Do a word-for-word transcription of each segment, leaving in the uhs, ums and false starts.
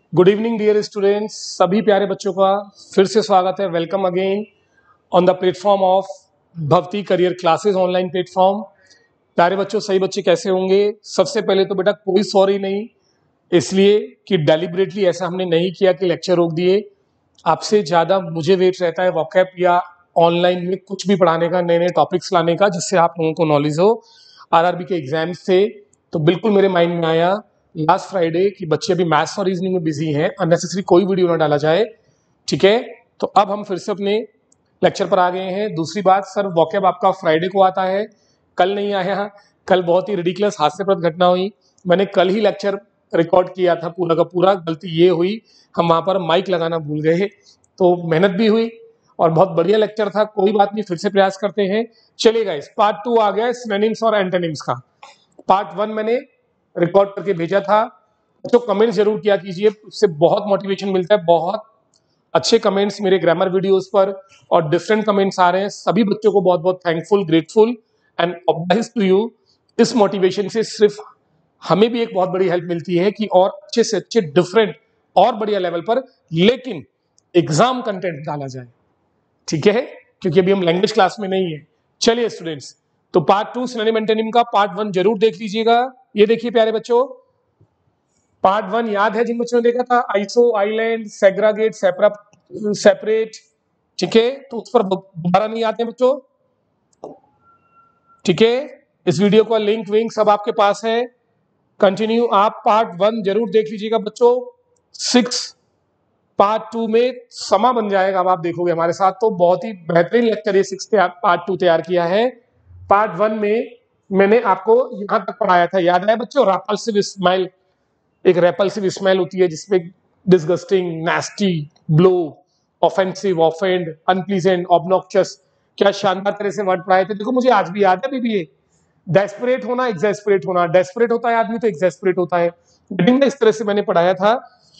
Good evening dear students, सभी प्यारे बच्चों का फिर से स्वागत है। Welcome again on the platform of Bhakti career classes online platform. प्यारे बच्चों, सही बच्चे कैसे होंगे? सबसे पहले तो बेटा कोई सॉरी नहीं, इसलिए कि डेलिबरेटली ऐसा हमने नहीं किया कि लेक्चर रोक दिए। आपसे ज़्यादा मुझे वेट रहता है वॉकैब या ऑनलाइन में कुछ भी पढ़ाने का, नए नए टॉपिक्स लाने का, जिससे आप लोगों को नॉलेज हो। आरआरबी के एग्जाम्स थे तो बिल्कुल मेरे माइंड में आया लास्ट फ्राइडे कि बच्चे अभी मैथ्स और रीजनिंग में बिजी हैं, अननेसेसरी कोई वीडियो ना डाला जाए। ठीक है, तो अब हम फिर से अपने लेक्चर पर आ गए हैं। दूसरी बात, सर वॉकैब आपका फ्राइडे को आता है, कल नहीं आया। कल बहुत ही रिडिकुलस हास्यप्रद घटना हुई। मैंने कल ही लेक्चर रिकॉर्ड किया था पूरा का पूरा। गलती ये हुई, हम वहाँ पर माइक लगाना भूल गए, तो मेहनत भी हुई और बहुत बढ़िया लेक्चर था। कोई बात नहीं, फिर से प्रयास करते हैं। चलिए गाइस, पार्ट टू आ गया सिनोनिम्स और एंटोनिम्स का। पार्ट वन मैंने रिकॉर्ड करके भेजा था, तो कमेंट्स जरूर किया कीजिए, उससे बहुत मोटिवेशन मिलता है। बहुत अच्छे कमेंट्स मेरे ग्रामर वीडियोस पर और डिफरेंट कमेंट्स आ रहे हैं। सभी बच्चों को बहुत बहुत thankful, grateful and obliged to you. इस मोटिवेशन से सिर्फ हमें भी एक बहुत बड़ी हेल्प मिलती है कि और अच्छे से अच्छे डिफरेंट और बढ़िया लेवल पर लेकिन एग्जाम कंटेंट डाला जाए। ठीक है, क्योंकि अभी हम लैंग्वेज क्लास में नहीं है। चलिए स्टूडेंट्स, तो पार्ट टू सिनोनिम एंटोनिम का पार्ट वन जरूर देख लीजिएगा। ये देखिए प्यारे बच्चों, पार्ट वन याद है जिन बच्चों ने देखा था? Iso, island, segregate, separate. ठीक है, तो उस पर दोबारा नहीं आते बच्चों। ठीक है, इस वीडियो का लिंक विंक सब आपके पास है। कंटिन्यू आप पार्ट वन जरूर देख लीजिएगा बच्चों। सिक्स पार्ट टू में समा बन जाएगा। अब आप देखोगे हमारे साथ, तो बहुत ही बेहतरीन लेक्चर ये सिक्स पार्ट टू तैयार किया है। पार्ट वन में मैंने आपको यहां तक पढ़ाया था, याद है बच्चों? रेपल्सिव स्माइल, एक रेपल्सिव स्मेल होती है जिसमें disgusting, nasty, blow, offensive, offend, unpleasant, obnoxious. क्या शानदार तरह से वर्ड पढ़ाए थे। देखो मुझे आज भी याद है अभी भी ये डेस्परेट होना, एग्जेस्परेट होना। डेस्परेट होता है आदमी तो एग्जेस्परेट होता है। इस तरह से मैंने पढ़ाया था।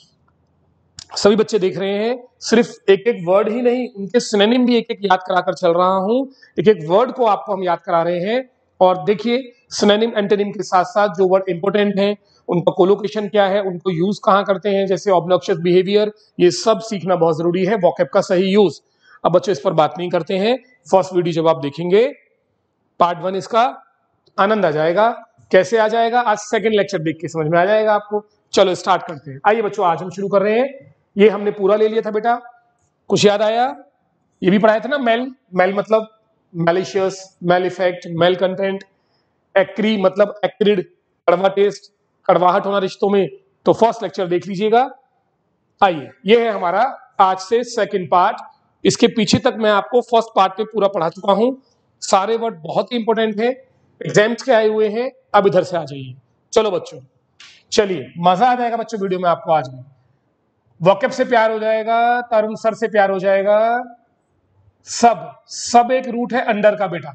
सभी बच्चे देख रहे हैं, सिर्फ एक एक वर्ड ही नहीं, उनके सिनोनिम भी एक एक याद कराकर चल रहा हूं। एक एक वर्ड को आपको हम याद करा रहे हैं। और देखिए सिनोनिम एंटोनिम के साथ साथ जो वर्ड इंपोर्टेंट हैं उनका कोलोकेशन क्या है, उनको यूज कहां करते हैं, जैसे ऑब्नॉक्शियस बिहेवियर, ये सब सीखना बहुत जरूरी है। वॉकैब का सही यूज। अब बच्चों इस पर बात नहीं करते हैं। फर्स्ट वीडियो जब आप देखेंगे पार्ट वन, इसका आनंद आ जाएगा। कैसे आ जाएगा? आज सेकंड लेक्चर देख के समझ में आ जाएगा आपको। चलो स्टार्ट करते हैं। आइए बच्चों, आज हम शुरू कर रहे हैं। ये हमने पूरा ले लिया था बेटा, कुछ याद आया? ये भी पढ़ाया था ना। मेल, मेल मतलब malicious, mal effect, mal content. Acri मतलब एक्रिड, कड़वा टेस्ट, कड़वाहट होना रिश्तों में। तो फर्स्ट लेक्चर देख लीजिएगा। आइए, ये है हमारा आज से सेकंड पार्ट। इसके पीछे तक मैं आपको फर्स्ट पार्ट में पूरा पढ़ा चुका हूं। सारे वर्ड बहुत ही इंपॉर्टेंट है, एग्जाम्स के आए हुए हैं। अब इधर से आ जाइए। चलो बच्चों, चलिए मजा आ जाएगा बच्चों वीडियो में आपको। आज में वॉकैब से प्यार हो जाएगा, तरुण सर से प्यार हो जाएगा। सब सब एक रूट है अंडर का बेटा,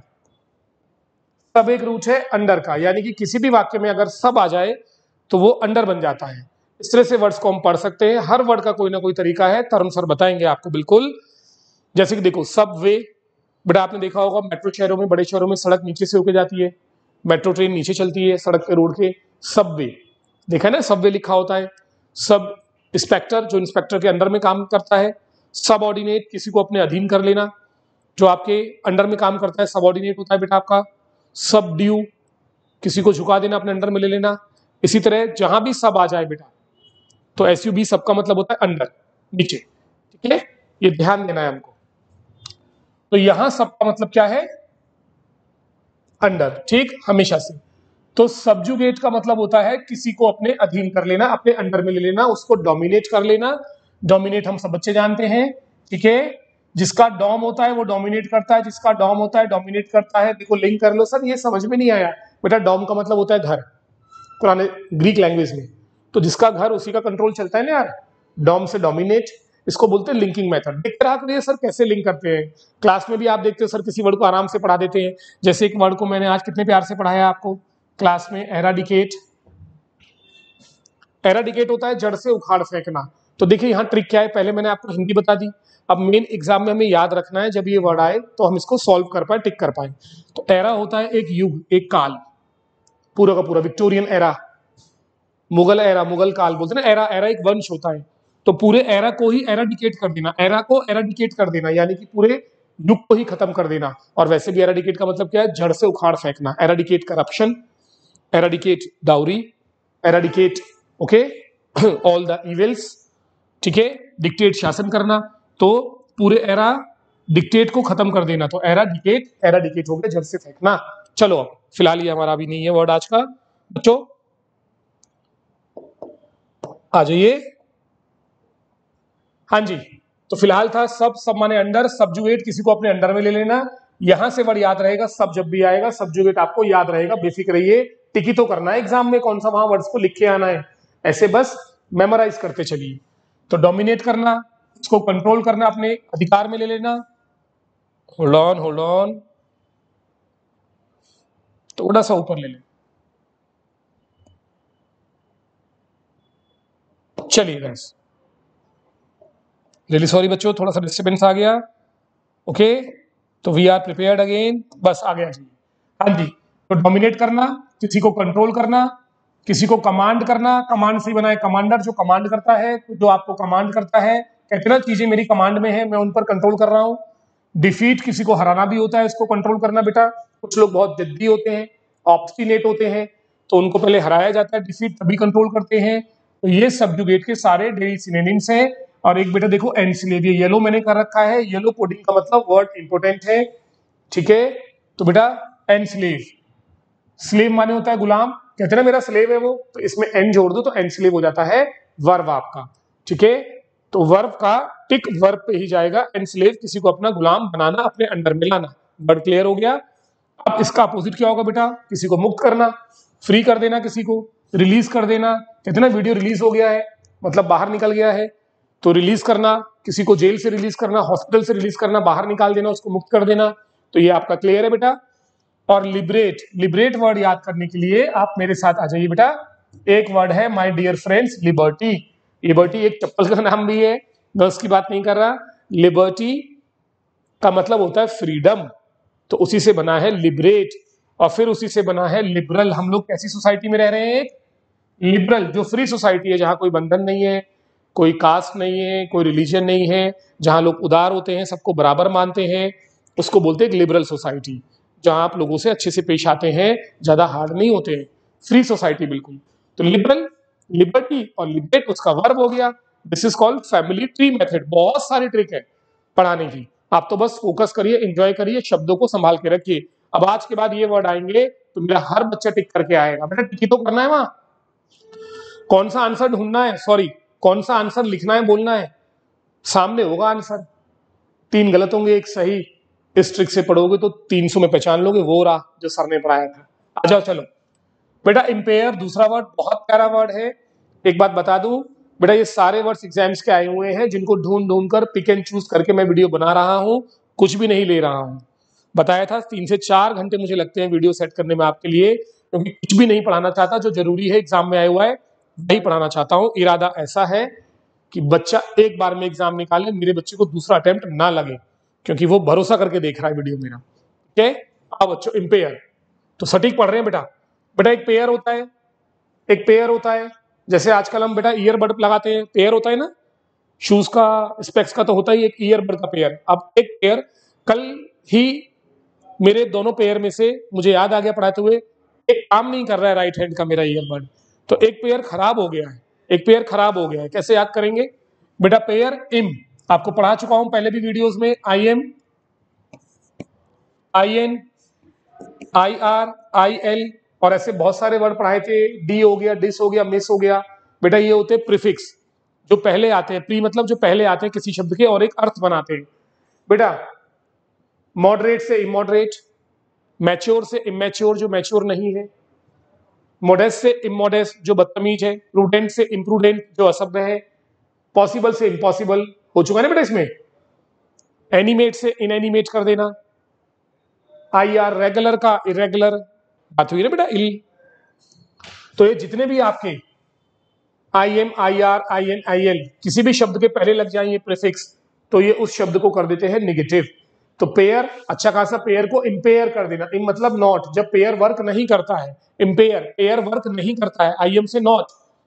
सब एक रूट है अंडर का, यानी कि किसी भी वाक्य में अगर सब आ जाए तो वो अंडर बन जाता है। इस तरह से वर्ड्स को हम पढ़ सकते हैं। हर वर्ड का कोई ना कोई तरीका है, तरुण सर बताएंगे आपको बिल्कुल। जैसे कि देखो, सब वे बेटा, आपने देखा होगा मेट्रो शहरों में, बड़े शहरों में सड़क नीचे से होके जाती है, मेट्रो ट्रेन नीचे चलती है सड़क के, रोड के। सब वे देखा है ना, सब वे लिखा होता है। सब इंस्पेक्टर, जो इंस्पेक्टर के अंडर में काम करता है। सब ऑर्डिनेट, किसी को अपने अधीन कर लेना, जो आपके अंडर में काम करता है सब ऑर्डिनेट होता है बेटा आपका। सब ड्यू, किसी को झुका देना, अपने अंडर में ले लेना। इसी तरह जहां भी सब आ जाए बेटा, तो एस यू बी सबका मतलब होता है अंडर, नीचे। ठीक है, ये ध्यान देना है हमको। तो यहां सबका मतलब क्या है? अंडर। ठीक, हमेशा से। तो सब्जुगेट का मतलब होता है किसी को अपने अधीन कर लेना, अपने अंडर में ले लेना, उसको डोमिनेट कर लेना। डोमिनेट हम सब बच्चे जानते हैं। ठीक है, जिसका डॉम होता है वो डोमिनेट करता है, जिसका डॉम होता है डोमिनेट करता है। देखो लिंक कर लो। सर ये समझ में नहीं आया बेटा, डॉम का मतलब होता है घर, पुराने ग्रीक लैंग्वेज में। तो जिसका घर उसी का कंट्रोल चलता है ना यार। डॉम से डोमिनेट, इसको बोलते हैं लिंकिंग मेथड। देखते रहा करिए सर कैसे लिंक करते हैं। क्लास में भी आप देखते हो सर किसी वर्ड को आराम से पढ़ा देते हैं। जैसे एक वर्ड को मैंने आज कितने प्यार से पढ़ाया आपको क्लास में, एराडिकेट। एराडिकेट होता है जड़ से उखाड़ फेंकना। तो देखिए यहाँ ट्रिक क्या है, पहले मैंने आपको हिंदी बता दी। अब मेन एग्जाम में हमें याद रखना है, जब ये वर्ड आए तो हम इसको सॉल्व कर पाए, टिक कर पाए। तो एरा होता है एक युग, एक काल, पूरा का पूरा Victorian era. Mughal era, Mughal काल बोलते हैं ना, एरा एरा एक वंश होता है, तो पूरे एरा को ही एराडिकेट कर देना, एरा को एराडिकेट कर देना यानी कि पूरे युग को ही खत्म कर देना। और वैसे भी एराडिकेट का मतलब क्या है, जड़ से उखाड़ फेंकना। Eradicate corruption, eradicate dowry, eradicate okay all the evils, ठीक है। डिक्टेट शासन करना, तो पूरे एरा डिक्टेट को खत्म कर देना, तो एराडिकेट, एराडिकेट हो गया जड़ से फेंकना। चलो अब फिलहाल ये हमारा अभी नहीं है वर्ड आज का, बच्चों आ जाइए। हाँ जी, तो फिलहाल था सब, सब माने अंडर, सब्जुगेट किसी को अपने अंडर में ले लेना। यहां से वर्ड याद रहेगा, सब जब भी आएगा सब्जुगेट आपको याद रहेगा, बेसिक रहिए। टिकी तो करना है एग्जाम में, कौन सा वहां वर्ड्स को लिख के आना है, ऐसे बस मेमोराइज करते चलिए। तो डोमिनेट करना, इसको कंट्रोल करना, अपने अधिकार में ले लेना। होल्ड ऑन, होल्ड ऑन, थोड़ा सा ऊपर ले लें, चलिए गाइस। रियली सॉरी बच्चों, थोड़ा सा डिस्टर्बेंस आ गया। ओके, तो वी आर प्रिपेयर्ड अगेन, बस आ गया जी। हाँ जी, तो डोमिनेट करना, किसी को कंट्रोल करना, किसी को कमांड करना। कमांड से बना है कमांडर, जो कमांड करता है, जो आपको कमांड करता है, कहते ना चीजें मेरी कमांड में है, मैं उन पर कंट्रोल कर रहा हूँ। डिफीट, किसी को हराना भी होता है, इसको कंट्रोल करना बेटा। कुछ लोग बहुत जिद्दी होते हैं, ऑब्स्टिनेट होते हैं, तो उनको पहले हराया जाता है, डिफीट तभी कंट्रोल करते हैं। तो ये सब्जुगेट के सारे डेली सिनोनिम्स हैं। और एक बेटा देखो एनस्लेव, ये येलो मैंने कर रखा है, येलो कोडिंग का मतलब वर्ड इंपोर्टेंट है, ठीक है। तो बेटा एनस्लेव, स्लेव माने होता है गुलाम, कहते हैं ना मेरा स्लेव है वो, तो इसमें एन जोड़ दो तो एनस्लेव हो जाता है वर्ब आपका, ठीक है। तो वर्ब का टिक वर्ब पे ही जाएगा, एनस्लेव किसी को अपना गुलाम बनाना, अपने अंडर में लाना। वर्ड क्लियर हो गया। अब इसका अपोजिट क्या होगा बेटा, किसी को मुक्त करना, फ्री कर देना, किसी को रिलीज कर देना। कहते ना वीडियो रिलीज हो गया है मतलब बाहर निकल गया है, तो रिलीज करना, किसी को जेल से रिलीज करना, हॉस्पिटल से रिलीज करना, बाहर निकाल देना, उसको मुक्त कर देना। तो ये आपका क्लियर है बेटा। और लिबरेट, लिबरेट वर्ड याद करने के लिए आप मेरे साथ आ जाइए बेटा। एक वर्ड है my dear friends, liberty. Liberty एक चप्पल का नाम भी है, मैं उसकी बात नहीं कर रहा। लिबर्टी का मतलब होता है फ्रीडम, तो उसी से बना है लिबरेट, और फिर उसी से बना है लिबरल। हम लोग कैसी सोसाइटी में रह रहे हैं, लिबरल, जो फ्री सोसाइटी है, जहां कोई बंधन नहीं है, कोई कास्ट नहीं है, कोई रिलीजन नहीं है, जहां लोग उदार होते हैं, सबको बराबर मानते हैं, उसको बोलते हैं लिबरल सोसाइटी। जहां आप लोगों से अच्छे से पेश आते हैं, ज्यादा हार्ड नहीं होते हैं, फ्री सोसाइटी बिल्कुल। तो लिबरल, लिबर्टी और लिबरेट उसका वर्ब हो गया। This is called family tree method. बहुत सारी ट्रिक है पढ़ाने की, आप तो बस फोकस करिए, एंजॉय करिए, शब्दों को संभाल के रखिए। अब आज के बाद ये वर्ड आएंगे तो मेरा हर बच्चा टिक करके आएगा बेटा, टिक तो करना है वहां। कौन सा आंसर ढूंढना है, सॉरी कौन सा आंसर लिखना है, बोलना है, सामने होगा आंसर। तीन गलत होंगे एक सही, इस ट्रिक से पढ़ोगे तो तीन सौ में पहचान लोगे, वो रहा जो सर ने पढ़ाया था। आ जाओ चलो बेटा। इंपेयर दूसरा वर्ड, बहुत प्यारा वर्ड है। एक बात बता दूं बेटा, ये सारे वर्ड्स एग्जाम्स के आए हुए हैं, जिनको ढूंढ ढूंढ कर पिक एंड चूज करके मैं वीडियो बना रहा हूं, कुछ भी नहीं ले रहा हूं। बताया था तीन से चार घंटे मुझे लगते हैं वीडियो सेट करने में आपके लिए, क्योंकि कुछ भी नहीं पढ़ाना चाहता, जो जरूरी है एग्जाम में आया हुआ है वही पढ़ाना चाहता हूं। इरादा ऐसा है कि बच्चा एक बार में एग्जाम निकाले, मेरे बच्चे को दूसरा अटेम्प्ट ना लगे, क्योंकि वो भरोसा करके देख रहा है वीडियो मेरा, ठीक है। अब बच्चों इंपेयर, तो सटीक पढ़ रहे हैं बेटा। बेटा एक पेयर होता है, एक पेयर होता है, जैसे आजकल हम बेटा ईयरबड लगाते हैं, पेयर होता है ना, शूज का, स्पेक्स का तो होता ही एक ईयरबड का पेयर। अब एक पेयर, कल ही मेरे दोनों पेयर में से मुझे याद आ गया पढ़ाते हुए, एक काम नहीं कर रहा है राइट हैंड का मेरा ईयरबड, तो एक पेयर खराब हो गया है, एक पेयर खराब हो गया है। कैसे याद करेंगे बेटा, पेयर इम, आपको पढ़ा चुका हूं पहले भी वीडियोस में, I M, I N, I R, I L, और ऐसे बहुत सारे वर्ड पढ़ाए थे। डी हो गया, डिस हो गया, मिस हो गया। बेटा ये होते हैं प्रीफिक्स, जो पहले आते हैं, प्री मतलब जो पहले आते हैं किसी शब्द के और एक अर्थ बनाते हैं। बेटा मॉडरेट से इमॉडरेट, मैच्योर से इमैच्योर जो मैच्योर नहीं है, मोडेस्ट से इमोडेस्ट जो बदतमीज है, प्रूडेंट से इम्प्रूडेंट जो असभ्य है, पॉसिबल से इम्पॉसिबल हो चुका है ना बेटा इसमें। एनिमेट से इनएनिमेट कर देना, आई आर रेगुलर का इरेगुलर, बात हुई ना बेटा इल। तो ये जितने भी आपके I M, I R, I N, I L किसी भी शब्द के पहले लग जाए ये प्रीफिक्स, तो ये उस शब्द को कर देते हैं निगेटिव। तो पेयर, अच्छा खासा पेयर को इंपेयर कर देना, इन मतलब नॉट, जब पेयर वर्क नहीं करता है, इंपेयर पेयर वर्क नहीं करता है, आई एम से नॉट,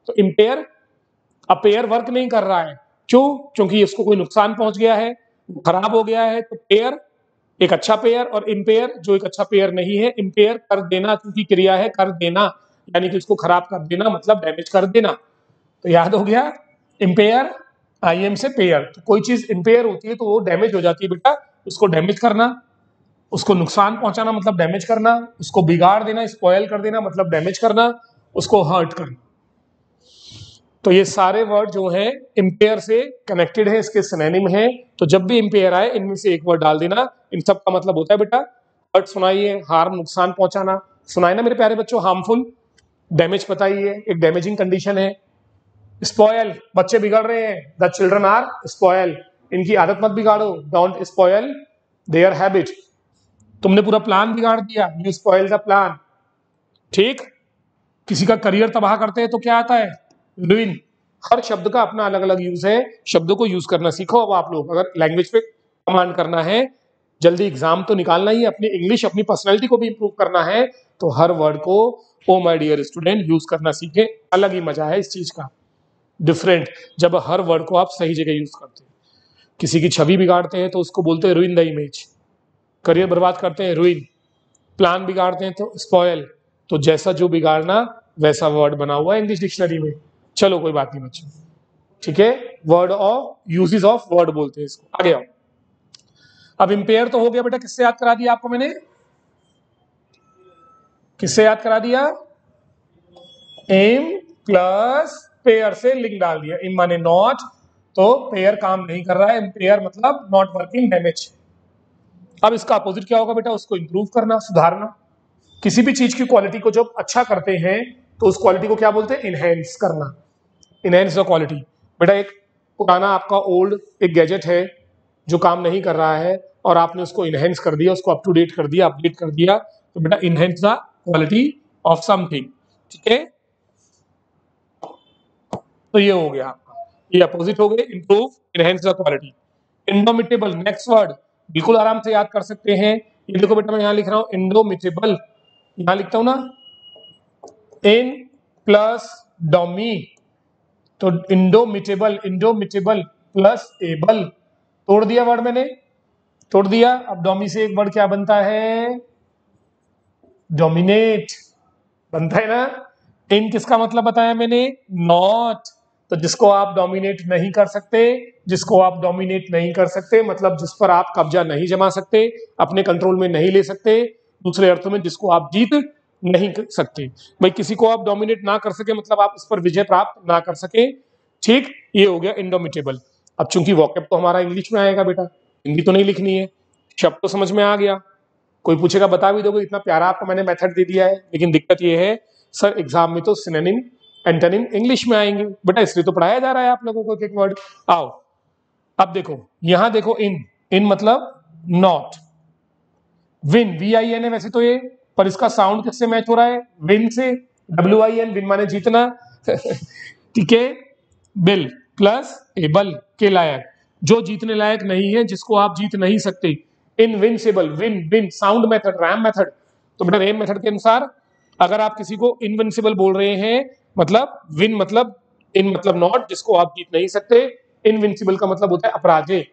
तो इम्पेयर, अब पेयर वर्क नहीं कर रहा है, क्यों? क्योंकि इसको कोई नुकसान पहुंच गया है, खराब हो गया है। तो पेयर एक अच्छा पेयर और इम्पेयर जो एक अच्छा पेयर नहीं है। इम्पेयर कर देना क्योंकि क्रिया है कर देना, यानी कि उसको खराब कर देना मतलब डैमेज कर देना। तो याद हो गया, इम्पेयर आई एम से पेयर। तो कोई चीज इम्पेयर होती है तो वो डैमेज हो जाती है बेटा, उसको डैमेज करना, उसको नुकसान पहुंचाना मतलब डैमेज करना, उसको बिगाड़ देना स्पॉयल कर देना मतलब डैमेज करना, उसको हर्ट करना। तो ये सारे वर्ड जो हैं इम्पेयर से कनेक्टेड है, इसके सिनोनिम है। तो जब भी इम्पेयर आए इनमें से एक वर्ड डाल देना। इन सब का मतलब होता है बेटा हर्ट सुनाइए, हार्म नुकसान पहुंचाना सुनाए ना मेरे प्यारे बच्चों, हार्मफुल, डैमेज बताइए, एक डैमेजिंग कंडीशन है। स्पॉयल, बच्चे बिगड़ रहे हैं, द चिल्ड्रन आर स्पॉयल, इनकी आदत मत बिगाड़ो, डोंट स्पॉयल देयर हैबिट। तुमने पूरा प्लान बिगाड़ दिया, यू स्पॉइल द प्लान। ठीक, किसी का करियर तबाह करते हैं तो क्या आता है? रुइन। हर शब्द का अपना अलग अलग यूज है, शब्दों को यूज करना सीखो। अब आप लोग अगर लैंग्वेज पे कमांड करना है, जल्दी एग्जाम तो निकालना ही है, अपनी इंग्लिश अपनी पर्सनैलिटी को भी इंप्रूव करना है, तो हर वर्ड को oh my dear student use करना सीखे। अलग ही मजा है इस चीज का, डिफरेंट, जब हर वर्ड को आप सही जगह यूज करते हैं। किसी की छवि बिगाड़ते हैं तो उसको बोलते हैं रुइन द इमेज, करियर बर्बाद करते हैं रुइन, प्लान बिगाड़ते हैं तो स्पॉयल। तो जैसा जो बिगाड़ना वैसा वर्ड बना हुआ है इंग्लिश डिक्शनरी में। चलो कोई बात नहीं बच्चों, ठीक है, word of uses of word बोलते हैं इसको। आगे आओ। अब इंपेयर तो हो गया बेटा, किससे याद करा दिया आपको मैंने? किससे याद करा दिया? एम प्लस पेयर से लिंक डाल दिया। इम माने नॉट, तो पेयर काम नहीं कर रहा है, इम्पेयर मतलब नॉट वर्किंग, डैमेज। अब इसका अपोजिट क्या होगा बेटा? उसको इंप्रूव करना, सुधारना। किसी भी चीज की क्वालिटी को जब अच्छा करते हैं तो उस क्वालिटी को क्या बोलते हैं? इनहेंस करना, इनहेंस द क्वालिटी। बेटा एक पुराना आपका ओल्ड एक गैजेट है जो काम नहीं कर रहा है और आपने उसको इनहेंस कर दिया, उसको अप टू डेट कर दिया, अपडेट कर दिया, तो बेटा enhance the quality of something. ठीक है, तो ये हो गया आपका, ये अपोजिट हो गए, improve, enhance the quality. Indomitable, next word बिल्कुल आराम से याद कर सकते हैं। ये देखो बेटा मैं यहाँ लिख रहा हूँ इंडोमिटेबल, यहाँ लिखता हूँ ना इन प्लस डोमी, तो इंडोमिटेबल, इंडोमिटेबल प्लस एबल, तोड़ दिया वर्ड मैंने, तोड़ दिया। अब डोमी से एक वर्ड क्या बनता है? डोमिनेट बनता है ना। इन किसका मतलब बताया मैंने? नॉट। तो जिसको आप डोमिनेट नहीं कर सकते, जिसको आप डोमिनेट नहीं कर सकते मतलब जिस पर आप कब्जा नहीं जमा सकते, अपने कंट्रोल में नहीं ले सकते, दूसरे अर्थों में जिसको आप जीत नहीं कर सकते। भाई किसी को आप डोमिनेट ना कर सके मतलब आप उस पर विजय प्राप्त ना कर सके। ठीक, ये हो गया इंडोमिटेबल। अब चूंकि वॉकेब तो हमारा इंग्लिश में आएगा बेटा, हिंदी तो नहीं लिखनी है, शब्द तो समझ में आ गया। कोई पूछेगा बता भी दोगे, इतना प्यारा आपको मैंने मेथड दे दिया है, लेकिन दिक्कत ये है सर एग्जाम में तो सिनोनिम एंटोनिम इंग्लिश में आएंगे बेटा, इसलिए तो पढ़ाया जा रहा है आप लोगों को एक एक वर्ड। आओ अब देखो, यहां देखो इन, इन मतलब not. Win, V I N है वैसे तो ये, पर इसका साउंड किससे मैच हो रहा है? विन से, डब्ल्यू आई एन, विन माने जीतना। ठीक है, बिल प्लस एबल के लायक, जो जीतने लायक नहीं है, जिसको आप जीत नहीं सकते। Invincible, win win sound method, ram method. तो बेटा रैम मेथड के अनुसार अगर आप किसी को इनविंसिबल बोल रहे हैं मतलब विन मतलब इन मतलब नॉट, जिसको आप जीत नहीं सकते। इनविंसिबल का मतलब होता है अपराजय,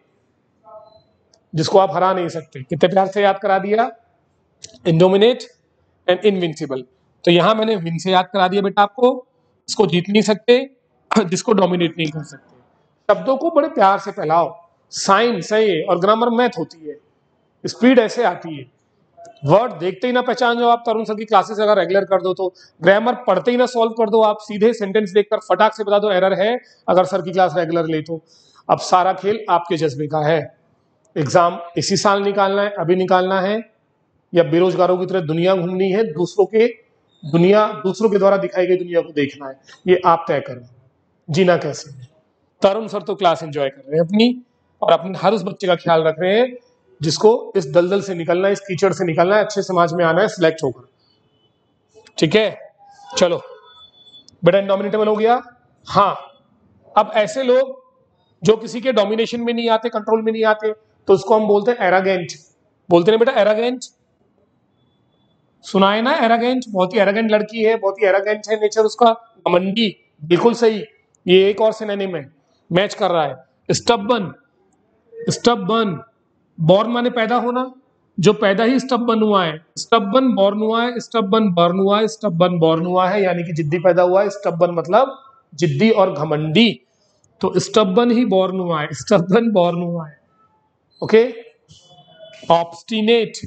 जिसको आप हरा नहीं सकते। कितने प्यार से याद करा दिया, इंडोमिनेट एंड इनविंसिबल। तो यहां मैंने विन से याद करा दिया बेटा आपको, इसको जीत नहीं सकते, जिसको डोमिनेट नहीं कर सकते। शब्दों को बड़े प्यार से फैलाओ, साइंस है ये और ग्रामर मैथ होती है, स्पीड ऐसे आती है। वर्ड देखते ही ना पहचान जाओ आप, तरुण सर की क्लासेस अगर रेगुलर कर दो तो ग्रामर पढ़ते ही ना सॉल्व कर दो आप, सीधे सेंटेंस देखकर फटाक से बता दो एरर है, अगर सर की क्लास रेगुलर ले तो। अब सारा खेल आपके जज्बे का है। एग्जाम इसी साल निकालना है, अभी निकालना है, या बेरोजगारों की तरह दुनिया घूमनी है, दूसरों के दुनिया दूसरों के द्वारा दिखाई गई दुनिया को देखना है, ये आप तय करें जीना कैसे है। तरुण सर तो क्लास एंजॉय कर रहे हैं अपनी, और अपने हर उस बच्चे का ख्याल रख रहे हैं जिसको इस दलदल से निकलना है, इस कीचड़ से निकलना है, अच्छे समाज में आना है सिलेक्ट होकर। ठीक है, चलो बेटा इनडोमिनेटेबल हो गया। हाँ, अब ऐसे लोग जो किसी के डोमिनेशन में नहीं आते, कंट्रोल में नहीं आते, तो उसको हम बोलते हैं एरागेंट। बोलते हैं बेटा एरागेंट, सुना है ना एरागेंट, बहुत ही एरागेंट लड़की है, बहुत ही एरागेंट है नेचर उसका, घमंडी, बिल्कुल सही, ये एक और सिनोनिम है, मैच कर रहा है। स्टबबन, स्टबबन, बॉर्न माने पैदा होना, जो पैदा ही स्टबबन हुआ है, स्टबबन बॉर्न हुआ है, स्टबबन बर्न हुआ है, स्टबबन बॉर्न हुआ है, यानी कि जिद्दी पैदा हुआ है। स्टबबन मतलब जिद्दी और घमंडी, तो स्टबबन ही बॉर्न हुआ है, स्टबबन बॉर्न हुआ है। ओके, ऑब्स्टिनेट,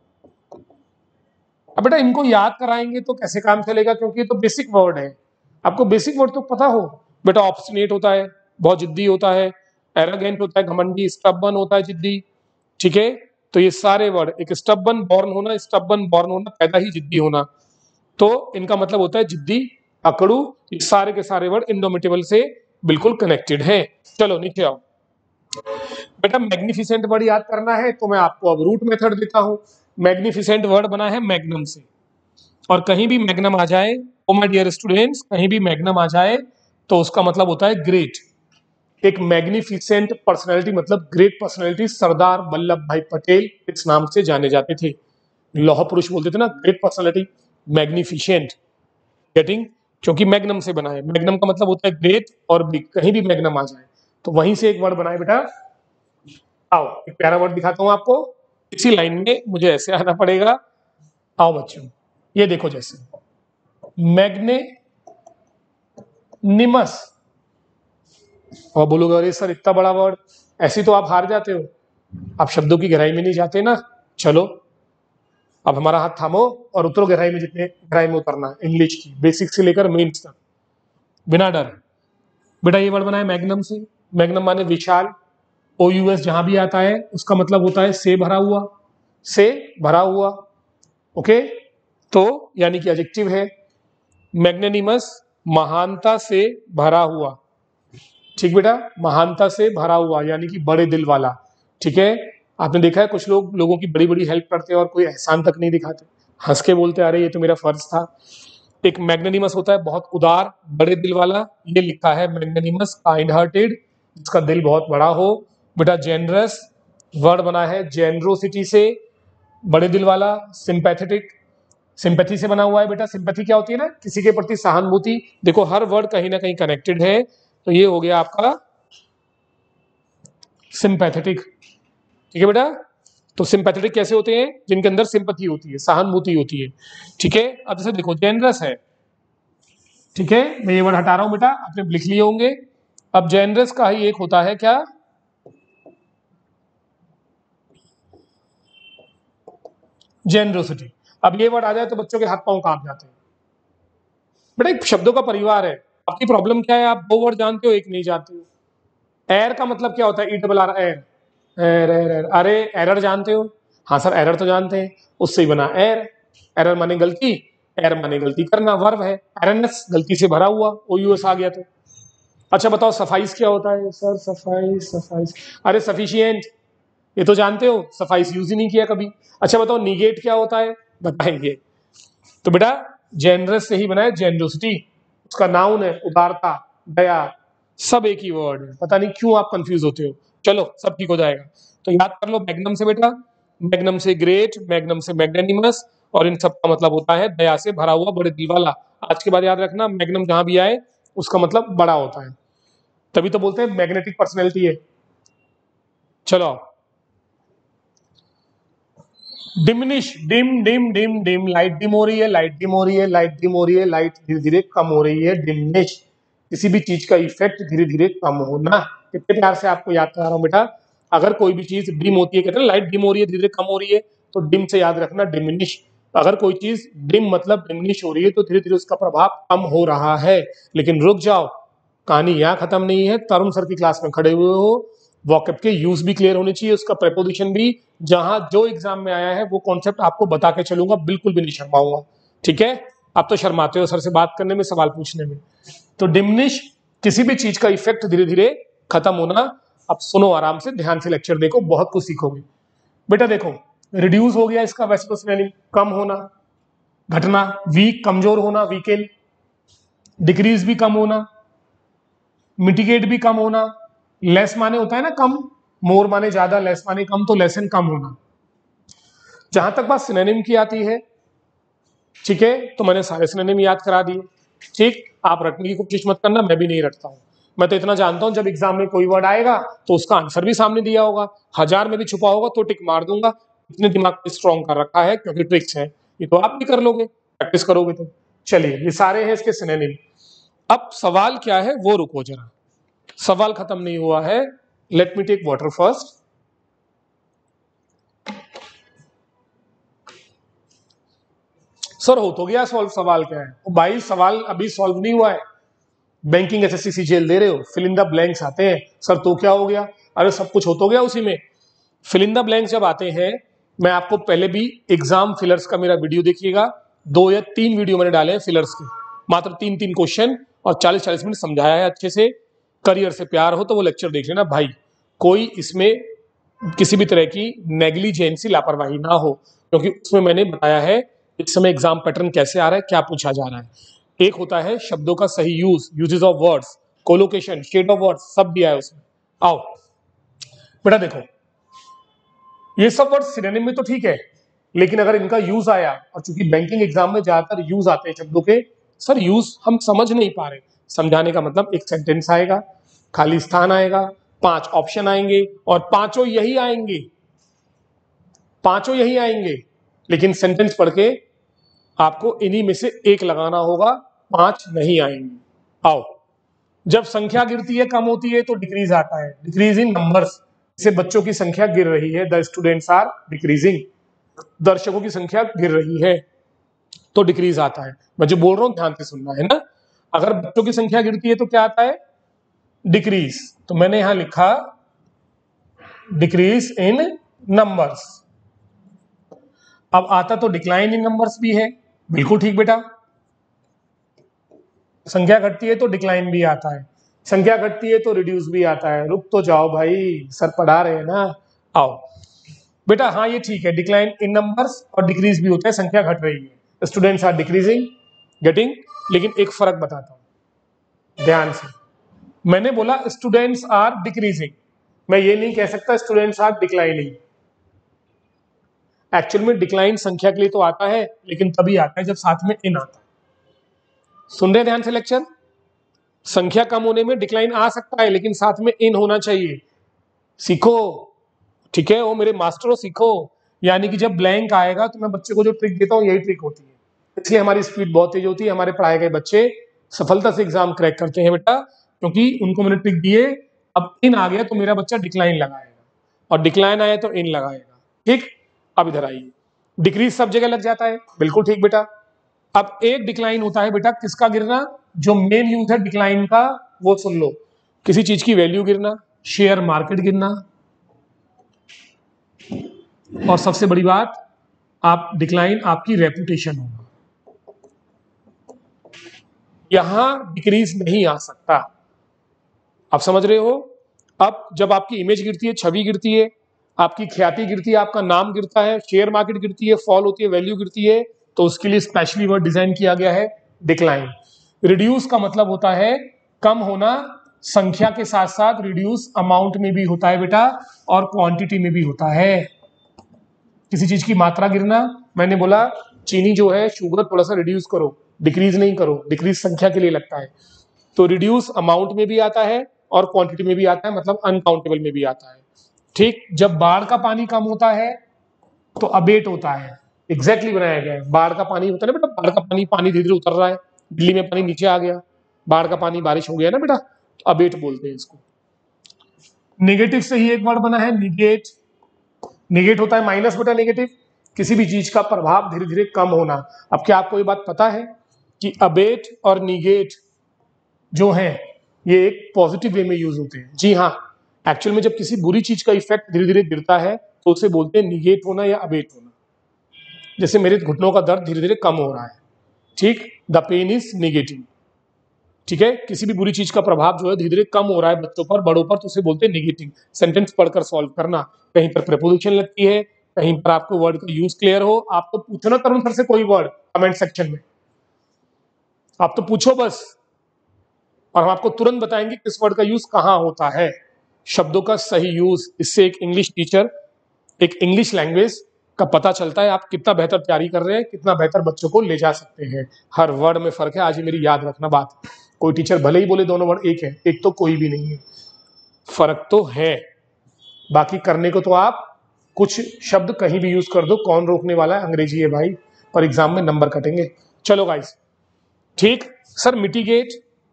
अब बेटा इनको याद कराएंगे तो कैसे काम चलेगा, क्योंकि ये तो बेसिक वर्ड है, आपको बेसिक वर्ड तो पता हो। बेटा ऑब्स्टिनेट होता है बहुत जिद्दी होता है, एरोगेंट होता है घमंडी, स्टबबन होता है जिद्दी, ठीक है। तो ये सारे वर्ड, एक स्टबबन बॉर्न होना, स्टबबन बॉर्न होना, पैदा ही जिद्दी होना, तो इनका मतलब होता है जिद्दी, अकड़ू। ये सारे के सारे वर्ड इंडोमिटेबल से बिल्कुल कनेक्टेड है। चलो नीचे आओ बेटा, मैग्निफिसेंट वर्ड याद करना है तो मैं आपको अब रूट मेथड देता हूं। मैग्निफिसेंट वर्ड बना है मैग्नम से, और कहीं भी मैग्नम आ जाए, ओ माय डियर स्टूडेंट्स, कहीं भी मैग्नम आ जाए तो उसका मतलब होता है ग्रेट। एक मैग्निफिसेंट पर्सनैलिटी मतलब ग्रेट पर्सनैलिटी, सरदार वल्लभ भाई पटेल इस नाम से जाने जाते थे, लौह पुरुष बोलते थे ना, ग्रेट पर्सनैलिटी, मैग्निफिसेंट, गेटिंग, क्योंकि मैग्नम से बना है। मैग्नम का मतलब होता है ग्रेट, और भी कहीं भी मैग्नम आ जाए तो वहीं से एक वर्ड बनाए बेटा। आओ एक प्यारा वर्ड दिखाता हूं आपको, इसी लाइन में मुझे ऐसे आना पड़ेगा। आओ बच्चों, ये देखो, जैसे मैग्नेनिमस, और बोलोगे अरे सर इतना बड़ा वर्ड, ऐसी तो आप हार जाते हो, आप शब्दों की गहराई में नहीं जाते ना। चलो अब हमारा हाथ थामो और उतरो गहराई में, जितने गहराई में उतरना है इंग्लिश की, बेसिक से लेकर मेंस तक, बिना डर। बेटा ये वर्ड बना है मैग्नम से, मैग्नम माने विशाल, ओ यू एस जहां भी आता है उसका मतलब होता है से भरा हुआ, से भरा हुआ। ओके, तो यानी कि एडजेक्टिव है। मैग्नेनिमस महानता से भरा हुआ, ठीक बेटा, महानता से भरा हुआ यानी कि बड़े दिल वाला, ठीक है। आपने देखा है कुछ लोग लोगों की बड़ी बड़ी हेल्प करते हैं और कोई एहसान तक नहीं दिखाते, हंस के बोलते अरे ये तो मेरा फर्ज था। एक मैग्नेनिमस होता है बहुत उदार, बड़े दिल वाला, ये लिखा है मैग्नेनिमस, काइंड हार्टेड, जिसका दिल बहुत बड़ा हो। बेटा जेनरस, वर्ड बना है जेनरोसिटी से, बड़े दिल वाला। सिंपैथेटिक, सिंपैथी से बना हुआ है बेटा। सिंपैथी क्या होती है ना, किसी के प्रति सहानुभूति। देखो हर वर्ड कहीं ना कहीं कनेक्टेड है, तो ये हो गया आपका सिंपैथेटिक, ठीक है बेटा। तो सिंपैथेटिक कैसे होते हैं, जिनके अंदर सिंपैथी होती है, सहानुभूति होती है, ठीक है। अब जैसे देखो जेनरस है, ठीक है, मैं ये वर्ड हटा रहा हूं बेटा, आपने लिख लिए होंगे। अब जेनरस का ही एक होता है क्या, जेनरोसिटी। अब ये वर्ड आ जाए तो बच्चों के हाथ पांव कांप जाते हैं। बेटा एक शब्दों का परिवार है, आपकी प्रॉब्लम क्या है, आप दो वर्ड जानते हो एक नहीं जानते हो। एर का मतलब क्या होता है, ई डबल आर, एर, एर एर एर, अरे एरर जानते हो, हाँ सर एरर तो जानते हैं, उससे ही बना एर। एरर माने गलती, एर माने गलती करना, वर्ब है। एरनेस गलती से भरा हुआ, ओ यू एस आ गया तो। अच्छा बताओ सफाइस क्या होता है, सर सफाइस, सफाइस, अरे सफिशियंट, ये तो जानते हो, सफाइस यूज ही नहीं किया कभी। अच्छा बताओ निगेट क्या होता है, बताएंगे। तो बेटा जेनरस से ही बना है जेनरोसिटी, उसका नाउन है उदारता, दया, सब एक ही वर्ड है, पता नहीं क्यों आप कंफ्यूज होते हो। चलो सब ठीक हो जाएगा। तो याद कर लो मैग्नम से बेटा, मैग्नम से ग्रेट, मैग्नम से मैग्नेनिमस, और इन सब का मतलब होता है दया से भरा हुआ, बड़े दिल वाला। आज के बाद याद रखना, मैग्नम जहां भी आए उसका मतलब बड़ा होता है, तभी तो बोलते हैं मैग्नेटिक पर्सनैलिटी है। चलो diminish, dim dim dim dim, light dim हो रही है, लाइट डिम हो रही है, लाइट डिम हो रही है, लाइट धीरे धीरे कम हो रही है, डिमिनिश, किसी भी चीज का इफेक्ट धीरे धीरे कम होना। कितने प्यार से आपको याद करा रहा हूं बेटा, अगर कोई भी चीज डिम होती है, कहते हैं लाइट डिम हो रही है, धीरे धीरे कम हो रही है, तो डिम से याद रखना डिमिनिश। अगर कोई चीज डिम मतलब डिमिनिश हो रही है तो धीरे धीरे उसका प्रभाव कम हो रहा है। लेकिन रुक जाओ, कहानी यहाँ खत्म नहीं है, तरुण सर की क्लास में खड़े हुए हो, वॉकअप के यूज भी क्लियर होने चाहिए, उसका प्रेपोजिशन भी, जहां जो एग्जाम में आया है वो कॉन्सेप्ट आपको बता के चलूंगा, बिल्कुल भी नहीं शर्माऊंगा, ठीक है। आप तो शर्माते हो सर से बात करने में, सवाल पूछने में। तो डिमिनिश, किसी भी चीज का इफेक्ट धीरे धीरे खत्म होना। अब सुनो आराम से, ध्यान से लेक्चर देखो, बहुत कुछ सीखोगे बेटा। देखो रिड्यूस हो गया, इसका वैसे तो सिनोनिम कम होना, घटना, वीक कमजोर होना, वीकेन, डिक्रीज भी कम होना, मिटिगेट भी कम होना, लेस माने होता है ना कम, मोर माने ज्यादा, लेस माने कम, तो लेसन कम होना। जहां तक बात सिनोनिम की आती है, ठीक है, तो मैंने सारे सिनोनिम याद करा दिए, ठीक। आप रटने की कोशिश मत करना, मैं भी नहीं रटता हूँ। मैं तो इतना जानता हूँ, जब एग्जाम में कोई वर्ड आएगा तो उसका आंसर भी सामने दिया होगा, हजार में भी छुपा होगा तो टिक मार दूंगा। इतने दिमाग को स्ट्रॉन्ग कर रखा है, क्योंकि ट्रिक्स है, ये तो आप भी कर लोगे, प्रैक्टिस करोगे तो। चलिए, ये सारे हैं इसके सिनोनिम। अब सवाल क्या है वो रुको जरा, सवाल खत्म नहीं हुआ है। Let me take water first. Sir हो तो गया सॉल्व, सवाल क्या है? ओ भाई, सवाल अभी सॉल्व नहीं हुआ है। बैंकिंग एसएससी सीजीएल दे रहे हो, फिल इन द ब्लैंक्स आते हैं। सर तो क्या हो गया? अरे सब कुछ हो तो गया उसी में। फिल इन द ब्लैंक्स जब आते हैं, मैं आपको पहले भी एग्जाम फिलर्स का मेरा वीडियो देखिएगा, दो या तीन वीडियो मैंने डाले हैं फिलर्स के, मात्र तीन तीन क्वेश्चन और चालीस चालीस मिनट समझाया है अच्छे से। करियर से प्यार हो तो वो लेक्चर देख लेना भाई, कोई इसमें किसी भी तरह की नेग्लिजेंसी, लापरवाही ना हो, क्योंकि उसमें मैंने बताया है इस समय एग्जाम पैटर्न कैसे आ रहा है, क्या पूछा जा रहा है। एक होता है शब्दों का सही use, uses of words, collocation, shade of words, सब दिया है उसमें। आओ बेटा देखो, ये सब वर्ड सिनोनिम में तो ठीक है, लेकिन अगर इनका यूज आया, और चूंकि बैंकिंग एग्जाम में ज्यादातर यूज आते हैं शब्दों के, सर यूज हम समझ नहीं पा रहे। समझाने का मतलब एक सेंटेंस आएगा, खाली स्थान आएगा, पांच ऑप्शन आएंगे और पांचों यही आएंगे, पांचों यही आएंगे, लेकिन सेंटेंस पढ़ के आपको इन्हीं में से एक लगाना होगा, पांच नहीं आएंगे। आओ, जब संख्या गिरती है, कम होती है, तो डिक्रीज आता है, डिक्रीज इन नंबर्स, से बच्चों की संख्या गिर रही है, द स्टूडेंट्स आर डिक्रीजिंग, दर्शकों की संख्या गिर रही है तो डिक्रीज आता है। मैं जो बोल रहा हूं ध्यान से सुनना है ना। अगर बच्चों की संख्या गिरती है तो क्या आता है? डिक्रीज। तो मैंने यहां लिखा डिक्रीज इन नंबर्स। अब आता तो डिक्लाइन इन नंबर्स भी है, बिल्कुल ठीक बेटा। संख्या घटती है तो डिक्लाइन भी आता है, संख्या घटती है तो रिड्यूस भी आता है। रुक तो जाओ भाई, सर पढ़ा रहे हैं ना। आओ बेटा, हाँ ये ठीक है, डिक्लाइन इन नंबर्स और डिक्रीज भी होता है, संख्या घट रही है, स्टूडेंट्स आर डिक्रीजिंग, गेटिंग। लेकिन एक फर्क बताता हूं ध्यान से, मैंने बोला स्टूडेंट्स आर डिक्रीजिंग, मैं ये नहीं कह सकता स्टूडेंट्स आर डिक्लाइनिंग। एक्चुअल में डिक्लाइन संख्या के लिए तो आता है, लेकिन तभी आता है जब साथ में इन आता है। सुन रहे ध्यान से लेक्चर? संख्या कम होने में डिक्लाइन आ सकता है, लेकिन साथ में इन होना चाहिए। सीखो, ठीक है? वो मेरे मास्टरों सीखो। यानी कि जब ब्लैंक आएगा तो मैं बच्चे को जो ट्रिक देता हूँ यही ट्रिक होती है, इसलिए हमारी स्पीड बहुत तेज होती है, हमारे पढ़ाए गए बच्चे सफलता से एग्जाम क्रैक करते हैं बेटा, क्योंकि उनको मैंने ट्रिक दी है। अब इन आ गया तो मेरा बच्चा डिक्लाइन लगाएगा, और डिक्लाइन आया तो इन लगाएगा। ठीक, अब इधर आइए, डिक्रीज सब जगह लग जाता है, बिल्कुल ठीक बेटा। अब एक डिक्लाइन होता है बेटा किसका गिरना, जो मेन यूज है डिक्लाइन का, वो सुन लो। किसी चीज की वैल्यू गिरना, शेयर मार्केट गिरना, और सबसे बड़ी बात, आप डिक्लाइन आपकी रेपुटेशन होगा, यहां डिक्रीज नहीं आ सकता। आप समझ रहे हो? अब जब आपकी इमेज गिरती है, छवि गिरती है, आपकी ख्याति गिरती है, आपका नाम गिरता है, शेयर मार्केट गिरती है, फॉल होती है, वैल्यू गिरती है, तो उसके लिए स्पेशली वर्ड डिजाइन किया गया है डिक्लाइन। रिड्यूस का मतलब होता है कम होना, संख्या के साथ साथ रिड्यूस अमाउंट में भी होता है बेटा, और क्वांटिटी में भी होता है। किसी चीज की मात्रा गिरना, मैंने बोला चीनी जो है, शुगर थोड़ा सा रिड्यूस करो, डिक्रीज नहीं करो, डिक्रीज संख्या के लिए लगता है। तो रिड्यूस अमाउंट में भी आता है और क्वांटिटी में भी आता है, मतलब अनकाउंटेबल में भी आता है। ठीक, जब बाढ़ का पानी कम होता है तो अबेट होता है, एग्जैक्टली बनाया गया है। बाढ़ का पानी होता है ना बेटा, बाढ़ का पानी पानी धीरे धीरे उतर रहा है, दिल्ली में पानी नीचे आ गया, बाढ़ का पानी बारिश हो गया ना बेटा, तो अबेट बोलते हैं इसको। नेगेटिव से ही एक वर्ड बना है निगेट। निगेट होता है माइनस बेटा, नेगेटिव किसी भी चीज का प्रभाव धीरे धीरे कम होना। अब क्या आपको ये बात पता है कि अबेट और निगेट जो है ये एक पॉजिटिव वे में यूज होते हैं? जी हाँ, एक्चुअल में जब किसी बुरी चीज का इफेक्ट धीरे धीरे गिरता है तो उसे बोलते हैं निगेट होना या अबेट होना। जैसे मेरे घुटनों का दर्द धीरे धीरे कम हो रहा है, ठीक, द पेन इज निगेटिव। ठीक है, किसी भी बुरी चीज का प्रभाव जो है धीरे धीरे कम हो रहा है बच्चों पर, बड़ों पर, तो उसे बोलते हैं निगेटिव। सेंटेंस पढ़कर सॉल्व करना, कहीं पर प्रीपोजिशन लगती है, कहीं पर आपको वर्ड का यूज क्लियर हो, आप तो पूछो ना तरुण सर से कोई वर्ड कमेंट सेक्शन में, आप तो पूछो बस, और हम आपको तुरंत बताएंगे किस वर्ड का यूज कहां होता है, शब्दों का सही यूज। इससे एक इंग्लिश टीचर, एक इंग्लिश लैंग्वेज का पता चलता है आप कितना बेहतर तैयारी कर रहे हैं, कितना बेहतर बच्चों को ले जा सकते हैं। हर वर्ड में फर्क है, आज ही मेरी याद रखना बात। कोई टीचर भले ही बोले दोनों वर्ड एक है, एक तो कोई भी नहीं है, फर्क तो है। बाकी करने को तो आप कुछ शब्द कहीं भी यूज कर दो, कौन रोकने वाला है, अंग्रेजी है भाई, पर एग्जाम में नंबर कटेंगे। चलो गाइस, ठीक। सर मिटिगेट,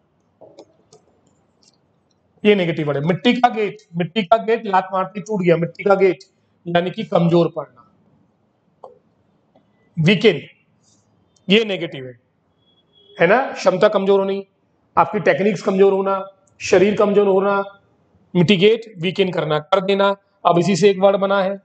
ये नेगेटिव वर्ड है। मिट्टी का गेट, मिट्टी का गेट लात मारती टूट गया, मिट्टी का गेट यानी कि कमजोर पड़ना। वीकेन, ये नेगेटिव है, है ना, क्षमता कमजोर होनी, आपकी टेक्निक्स कमजोर होना, शरीर कमजोर होना। मिटिगेट वीकेन करना, कर देना। अब इसी से एक वर्ड बना है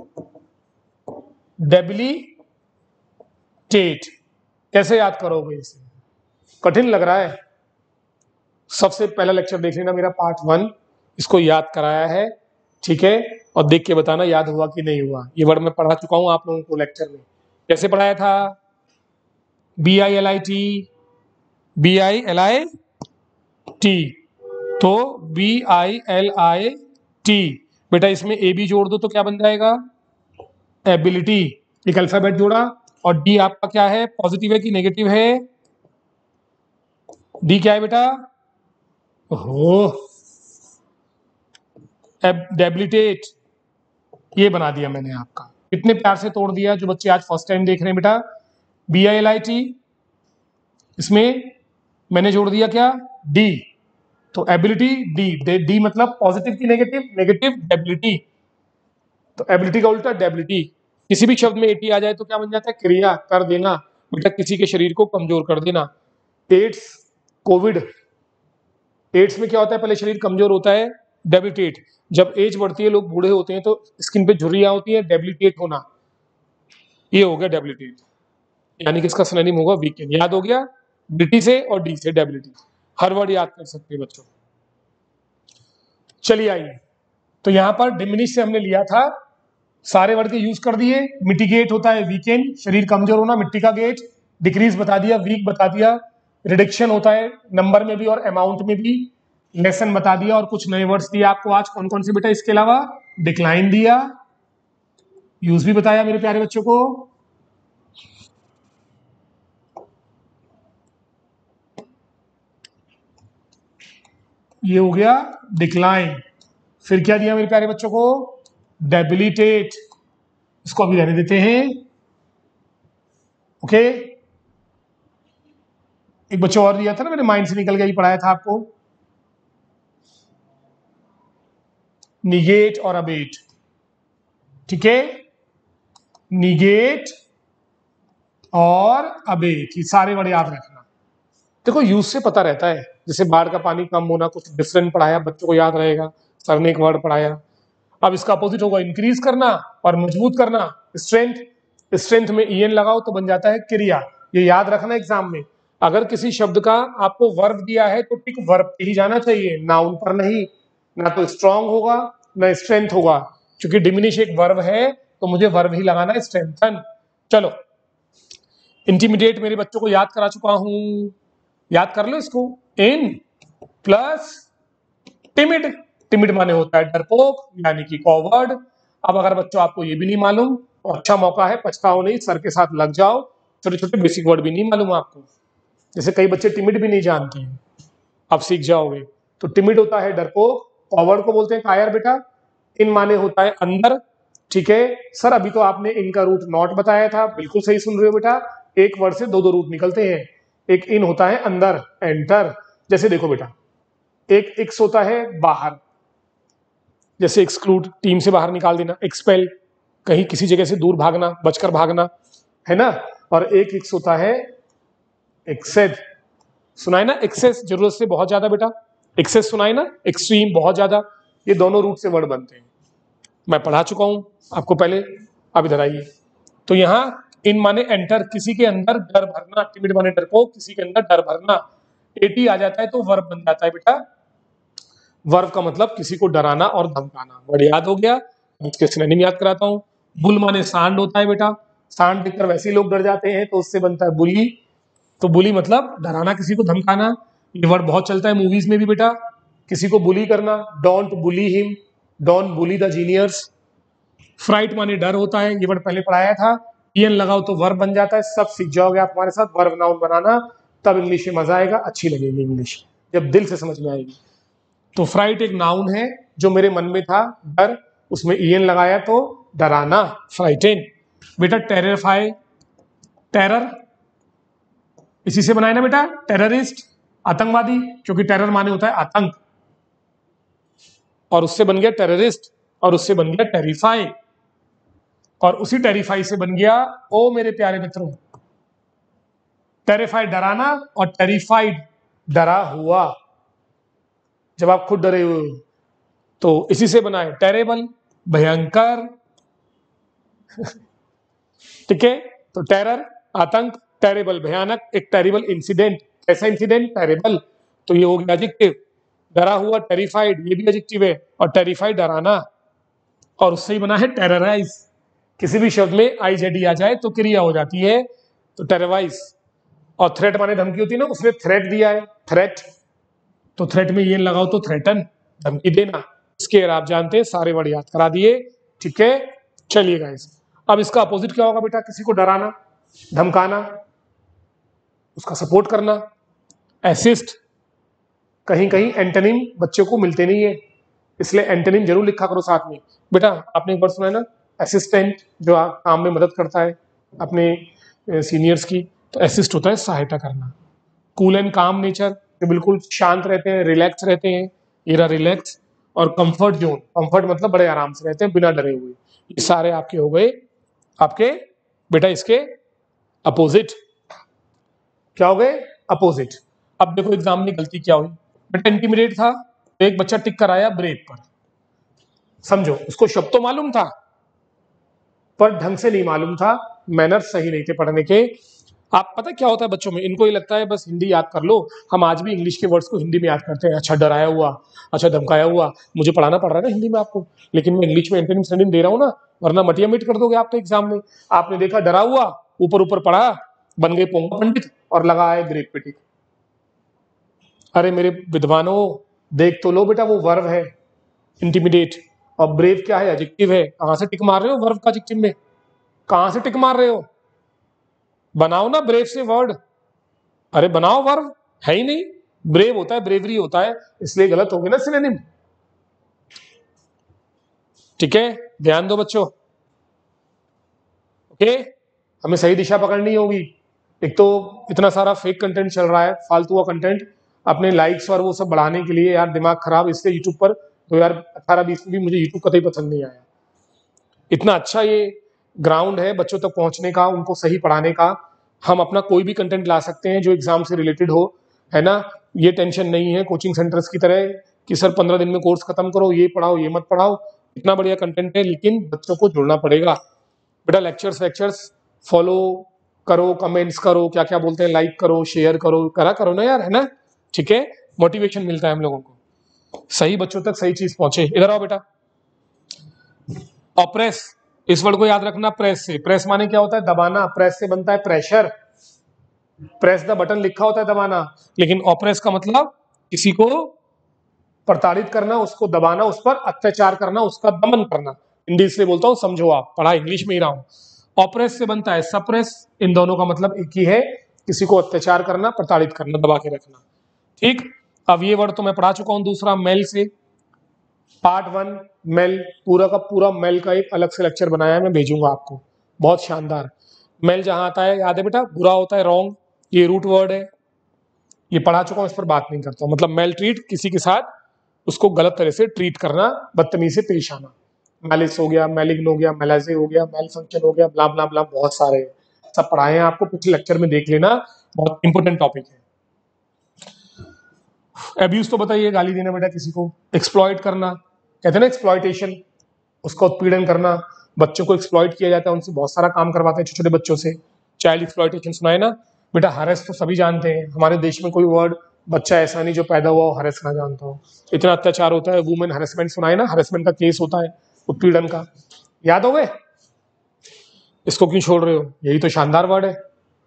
डेबिलिटेट। कैसे याद करोगे इसे, कठिन लग रहा है। सबसे पहला लेक्चर देख लेना मेरा पार्ट वन, इसको याद कराया है, ठीक है, और देख के बताना याद हुआ कि नहीं हुआ। ये वर्ड मैं पढ़ा चुका हूं आप लोगों को लेक्चर में। कैसे पढ़ाया था, B I L I T, B I L I T, तो B I L I T बेटा, इसमें ए बी जोड़ दो तो क्या बन जाएगा, एबिलिटी। एक अल्फाबेट जोड़ा, और डी आपका क्या है, पॉजिटिव है कि नेगेटिव है, डी क्या है बेटा, ओहो, डेबिलिटेट, ये बना दिया मैंने आपका। कितने प्यार से तोड़ दिया जो बच्चे आज फर्स्ट टाइम देख रहे हैं बेटा। B I L I T, इसमें मैंने जोड़ दिया क्या, डी, तो एबिलिटी डी। डी मतलब पॉजिटिव की नेगेटिव, नेगेटिव डेबिलिटी, तो एबिलिटी का उल्टा डेबिलिटी। किसी भी शब्द में एटी आ जाए तो क्या बन जाता है, क्रिया, कर देना बेटा, किसी के शरीर को कमजोर कर देना। एड्स, कोविड, एड्स में क्या होता है, पहले शरीर कमजोर होता है, डेबिलिटेट। जब एज बढ़ती है, लोग बूढ़े होते हैं तो स्किन पे झुर्रियां होती है, डेबिलिटेट होना, ये हो गया डेबिलिटेट, यानी कि इसका सिनोनिम होगा वीकेन। याद हो गया, बिटी से और डी से डेबिलिटी, हर वर्ड याद कर सकते हैं बच्चों। चलिए आइए, तो यहां पर डिमिनिश से हमने लिया था, सारे वर्ड के यूज कर दिए। मिटिगेट होता है वीकेन, शरीर कमजोर होना, मिट्टी का गेट, डिक्रीज बता दिया, वीक बता दिया, रिडक्शन होता है नंबर में भी और अमाउंट में भी, लेसन बता दिया, और कुछ नए वर्ड्स दिए आपको आज। कौन कौन से बेटा, इसके अलावा डिक्लाइन दिया, यूज भी बताया मेरे प्यारे बच्चों को। ये हो गया डिक्लाइन। फिर क्या दिया मेरे प्यारे बच्चों को, डेबिलिटेट, इसको अभी रहने देते हैं, ओके। एक बच्चा और दिया था ना, मेरे माइंड से निकल गया, ही पढ़ाया था आपको, निगेट और अबेट, ठीक है, निगेट और अबेट, ये सारे वर्ड याद रखना। देखो यूज से पता रहता है, जैसे बाढ़ का पानी कम होना, कुछ डिफरेंट पढ़ाया, बच्चों को याद रहेगा, सर ने एक वर्ड पढ़ाया। अब इसका अपोजिट होगा इंक्रीज करना और मजबूत करना, स्ट्रेंथ, स्ट्रेंथ में ई एन लगाओ तो बन जाता है क्रिया। ये याद रखना एग्जाम में, अगर किसी शब्द का आपको वर्ब दिया है तो टिक वर्ब पे ही जाना चाहिए, नाउन पर नहीं, ना तो स्ट्रॉन्ग होगा ना स्ट्रेंथ होगा, क्योंकि डिमिनिश एक वर्ब है तो मुझे वर्ब ही लगाना है, स्ट्रेंथन। चलो, इंटीमिडेट मेरे बच्चों को याद करा चुका हूं, याद कर लो इसको, इन प्लस टिमिड, टिमिड माने होता है डरपोक, यानी कि कॉवर्ड। अब अगर बच्चों आपको ये भी नहीं मालूम तो अच्छा मौका है, पछताओ नहीं, सर के साथ लग जाओ, छोटे छोटे बेसिक वर्ड भी नहीं मालूम आपको, जैसे कई बच्चे टिमिड भी नहीं जानते हैं, अब सीख जाओगे। तो टिमिड होता है डरपोक, कॉवर्ड को बोलते हैं कायर बेटा, इन माने होता है अंदर, ठीक है। सर अभी तो आपने इनका रूट नॉट बताया था, बिल्कुल सही सुन रहे हो बेटा, एक वर्ड से दो दो रूट निकलते हैं, एक इन होता है अंदर, एंटर। जैसे देखो बेटा, एक एक्स होता है बाहर, जैसे एक्सक्लूड, टीम से बाहर निकाल देना, एक्सपेल, कहीं किसी जगह से दूर भागना, बचकर भागना, है ना। और एक एक्स होता है एक्सेस, सुनाए ना, एक्सेस जरूरत से बहुत ज्यादा बेटा, एक्सेस सुनाए ना, एक्सट्रीम बहुत ज्यादा, ये दोनों रूट से वर्ड बनते हैं, मैं पढ़ा चुका हूं आपको पहले। अब इधर आइए, तो यहाँ इन माने एंटर, किसी के अंदर डर भरना, टिमिड माने डरपोक, किसी के अंदर डर भरना, एटी आ जाता है तो वर्ब बन जाता है बेटा, वर्ब का मतलब किसी को डराना और धमकाना। वर्ड याद हो गया, इसके सिनोनिम याद कराता हूँ। बुल माने सांड होता है बेटा, सांड देखकर वैसे ही लोग डर जाते हैं तो उससे बनता है बुली, तो बुली मतलब डराना, किसी को धमकाना। ये वर्ड बहुत चलता है मूवीज में भी बेटा, किसी को बुली करना, don't bully him, don't bully the juniors, fright माने डर होता है, ये वर्ड पहले पढ़ाया था। ईएन लगाओ तो वर्ब बन जाता है, सब सीख जाओगे आप हमारे साथ वर्ब नाउन बनाना, तब इंग्लिश में मजा आएगा, अच्छी लगेगी इंग्लिश जब दिल से समझ में आएगी। तो फ्राइट एक नाउन है, जो मेरे मन में था डर, उसमें ईएन लगाया तो डराना, फ्राइटेन। बेटा टेररिफाई, टेरर इसी से बनाया ना बेटा, टेररिस्ट आतंकवादी, क्योंकि टेरर माने होता है आतंक, और उससे बन गया टेररिस्ट, और उससे बन गया टेरिफाई, और उसी टेरिफाई से बन गया, ओ मेरे प्यारे मित्रों, टेरिफाइड डराना, और टेरिफाइड डरा हुआ, जब आप खुद डरे हुए हो, तो इसी से बना है टेरेबल, भयंकर। ठीक है, तो टेरर आतंक, टेरेबल भयानक, एक टेरिबल इंसिडेंट, ऐसा इंसिडेंट टेरेबल, तो ये हो गया एडजेक्टिव। डरा हुआ टेरिफाइड, ये भी एडजेक्टिव है, और टेरिफाइड डराना, और उससे ही बना है टेरराइज। किसी भी शब्द में आई जेडी आ जाए तो क्रिया हो जाती है, तो टेरराइज। और थ्रेट माने धमकी होती है ना, उसने थ्रेट दिया है, थ्रेट, तो थ्रेट में ये लगाओ तो थ्रेटन, धमकी देना। इसके आप जानते हैं, सारे वर्ड याद करा दिए। ठीक है, चलिए गाइस, अब इसका अपोजिट क्या होगा बेटा? किसी को डराना, धमकाना, उसका सपोर्ट करना, असिस्ट। कहीं कहीं एंटोनिम बच्चों को मिलते नहीं है, इसलिए एंटोनिम जरूर लिखा करो साथ में। बेटा आपने एक बार सुना है ना, असिस्टेंट, जो काम में मदद करता है अपने सीनियर्स की, तो असिस्ट होता है सहायता करना। कूल एंड काम नेचर, जो बिल्कुल शांत रहते हैं, रिलैक्स रहते हैं, ये रहा रिलैक्स। और कंफर्ट जोन, कंफर्ट मतलब बड़े आराम से रहते हैं बिना डरे हुए। ये सारे आपके हो गए, आपके बेटा इसके अपोजिट। क्या हो गए? अपोजिट। अब देखो एग्जाम में गलती क्या हुई बेटा, इंटीमिडेट था तो एक बच्चा टिक कर आया ब्रेव पर, समझो उसको शब्द तो मालूम था पर ढंग से नहीं मालूम था, मैनर सही नहीं थे पढ़ने के। आप पता क्या होता है बच्चों में, इनको ये लगता है बस हिंदी याद कर लो, हम आज भी इंग्लिश के वर्ड्स को हिंदी में याद करते हैं। अच्छा डराया हुआ, अच्छा धमकाया हुआ, मुझे पढ़ाना पड़ रहा है ना हिंदी में आपको, लेकिन मैं इंग्लिश में एंटोनिम सिनोनिम दे रहा हूँ ना, वरना मटिया मिट कर दोगे आप तो एग्जाम में। आपने देखा डरा हुआ, ऊपर ऊपर पढ़ा, बन गए पोंगा पंडित, और लगा है ब्रेक पे टिक। अरे मेरे विद्वानों, देख तो लो बेटा, वो वर्ब है इंटिमिडेट, और ब्रेव क्या है? एडजेक्टिव है। कहां से टिक मार रहे हो वर्ब का एडजेक्टिव में? कहां से टिक मार रहे हो? बनाओ ना ब्रेव से वर्ड। अरे बनाओ वर्ब, है ही नहीं। ब्रेव होता है ब्रेवरी होता है, इसलिए गलत हो गया ना सिनोनिम। ठीक है, ध्यान दो बच्चों। ओके, हमें सही दिशा पकड़नी होगी। एक तो इतना सारा फेक कंटेंट चल रहा है, फालतू का कंटेंट, अपने लाइक्स और वो सब बढ़ाने के लिए यार दिमाग खराब। इससे यूट्यूब पर दो हजार अठारह बीस में भी मुझे यूट्यूब कतई पसंद नहीं आया। इतना अच्छा ये ग्राउंड है बच्चों तक पहुंचने का, उनको सही पढ़ाने का। हम अपना कोई भी कंटेंट ला सकते हैं जो एग्जाम से रिलेटेड हो, है ना। ये टेंशन नहीं है कोचिंग सेंटर्स की तरह कि सर पंद्रह दिन में कोर्स खत्म करो, ये पढ़ाओ ये मत पढ़ाओ। इतना बढ़िया कंटेंट है, लेकिन बच्चों को जुड़ना पड़ेगा बेटा। लेक्चर्स लेक्चर्स फॉलो करो, कमेंट्स करो, क्या क्या बोलते हैं, लाइक करो, शेयर करो, करा करो ना यार, है ना। ठीक है, मोटिवेशन मिलता है हम लोगों को, सही बच्चों तक सही चीज पहुंचे। इधर आओ बेटा। ऑप्रेस, इस वर्ड को याद रखना, प्रेस से। प्रेस माने क्या होता है? दबाना। प्रेस से बनता है प्रेशर। प्रेस द बटन लिखा होता है दबाना, लेकिन ऑप्रेस का मतलब किसी को प्रताड़ित करना, उसको दबाना, उस पर अत्याचार करना, उसका दमन करना। हिंदी इसलिए बोलता हूं, समझो आप, पढ़ा इंग्लिश में ही रहा हूं। ऑप्रेस से बनता है सप्रेस, इन दोनों का मतलब एक ही है, किसी को अत्याचार करना, प्रताड़ित करना, दबा के रखना। ठीक, अब ये वर्ड तो मैं पढ़ा चुका हूं। दूसरा मेल से, पार्ट वन मेल, पूरा का पूरा मेल का एक अलग से लेक्चर बनाया है, मैं भेजूंगा आपको, बहुत शानदार। मेल जहां आता है, याद है बेटा, बुरा होता है, रॉन्ग, ये रूट वर्ड है, ये पढ़ा चुका हूं, इस पर बात नहीं करता हूं। मतलब मेल ट्रीट, किसी के साथ उसको गलत तरह से ट्रीट करना, बदतमीजी से पेश आना। मैलिस हो गया, मैलिग्न हो गया, मेलाजे हो गया, मेल फंक्शन हो गया, ब्ला ब्ला ब्ला, बहुत सारे सब पढ़ाए हैं आपको, पिछले लेक्चर में देख लेना, बहुत इंपॉर्टेंट टॉपिक है। एब्यूज तो बताइए, गाली देना बेटा किसी को। एक्सप्लॉइट करना, कहते हैं ना एक्सप्लॉइटेशन, उसका उत्पीड़न करना। बच्चों को एक्सप्लॉइट किया जाता है, उनसे बहुत सारा काम करवाते हैं छोटे छोटे बच्चों से। चाइल्ड एक्सप्लॉइटेशन सुना है ना बेटा। हरेस तो सभी जानते हैं, हमारे देश में कोई वर्ड बच्चा ऐसा नहीं जो पैदा हुआ हो हरेस ना जानता हो। इतना अत्याचार होता है। वुमेन हरेसमेंट सुना है ना, हरेसमेंट का केस होता है, उत्पीड़न का, याद हो गए? इसको क्यों छोड़ रहे हो? यही तो शानदार वर्ड है।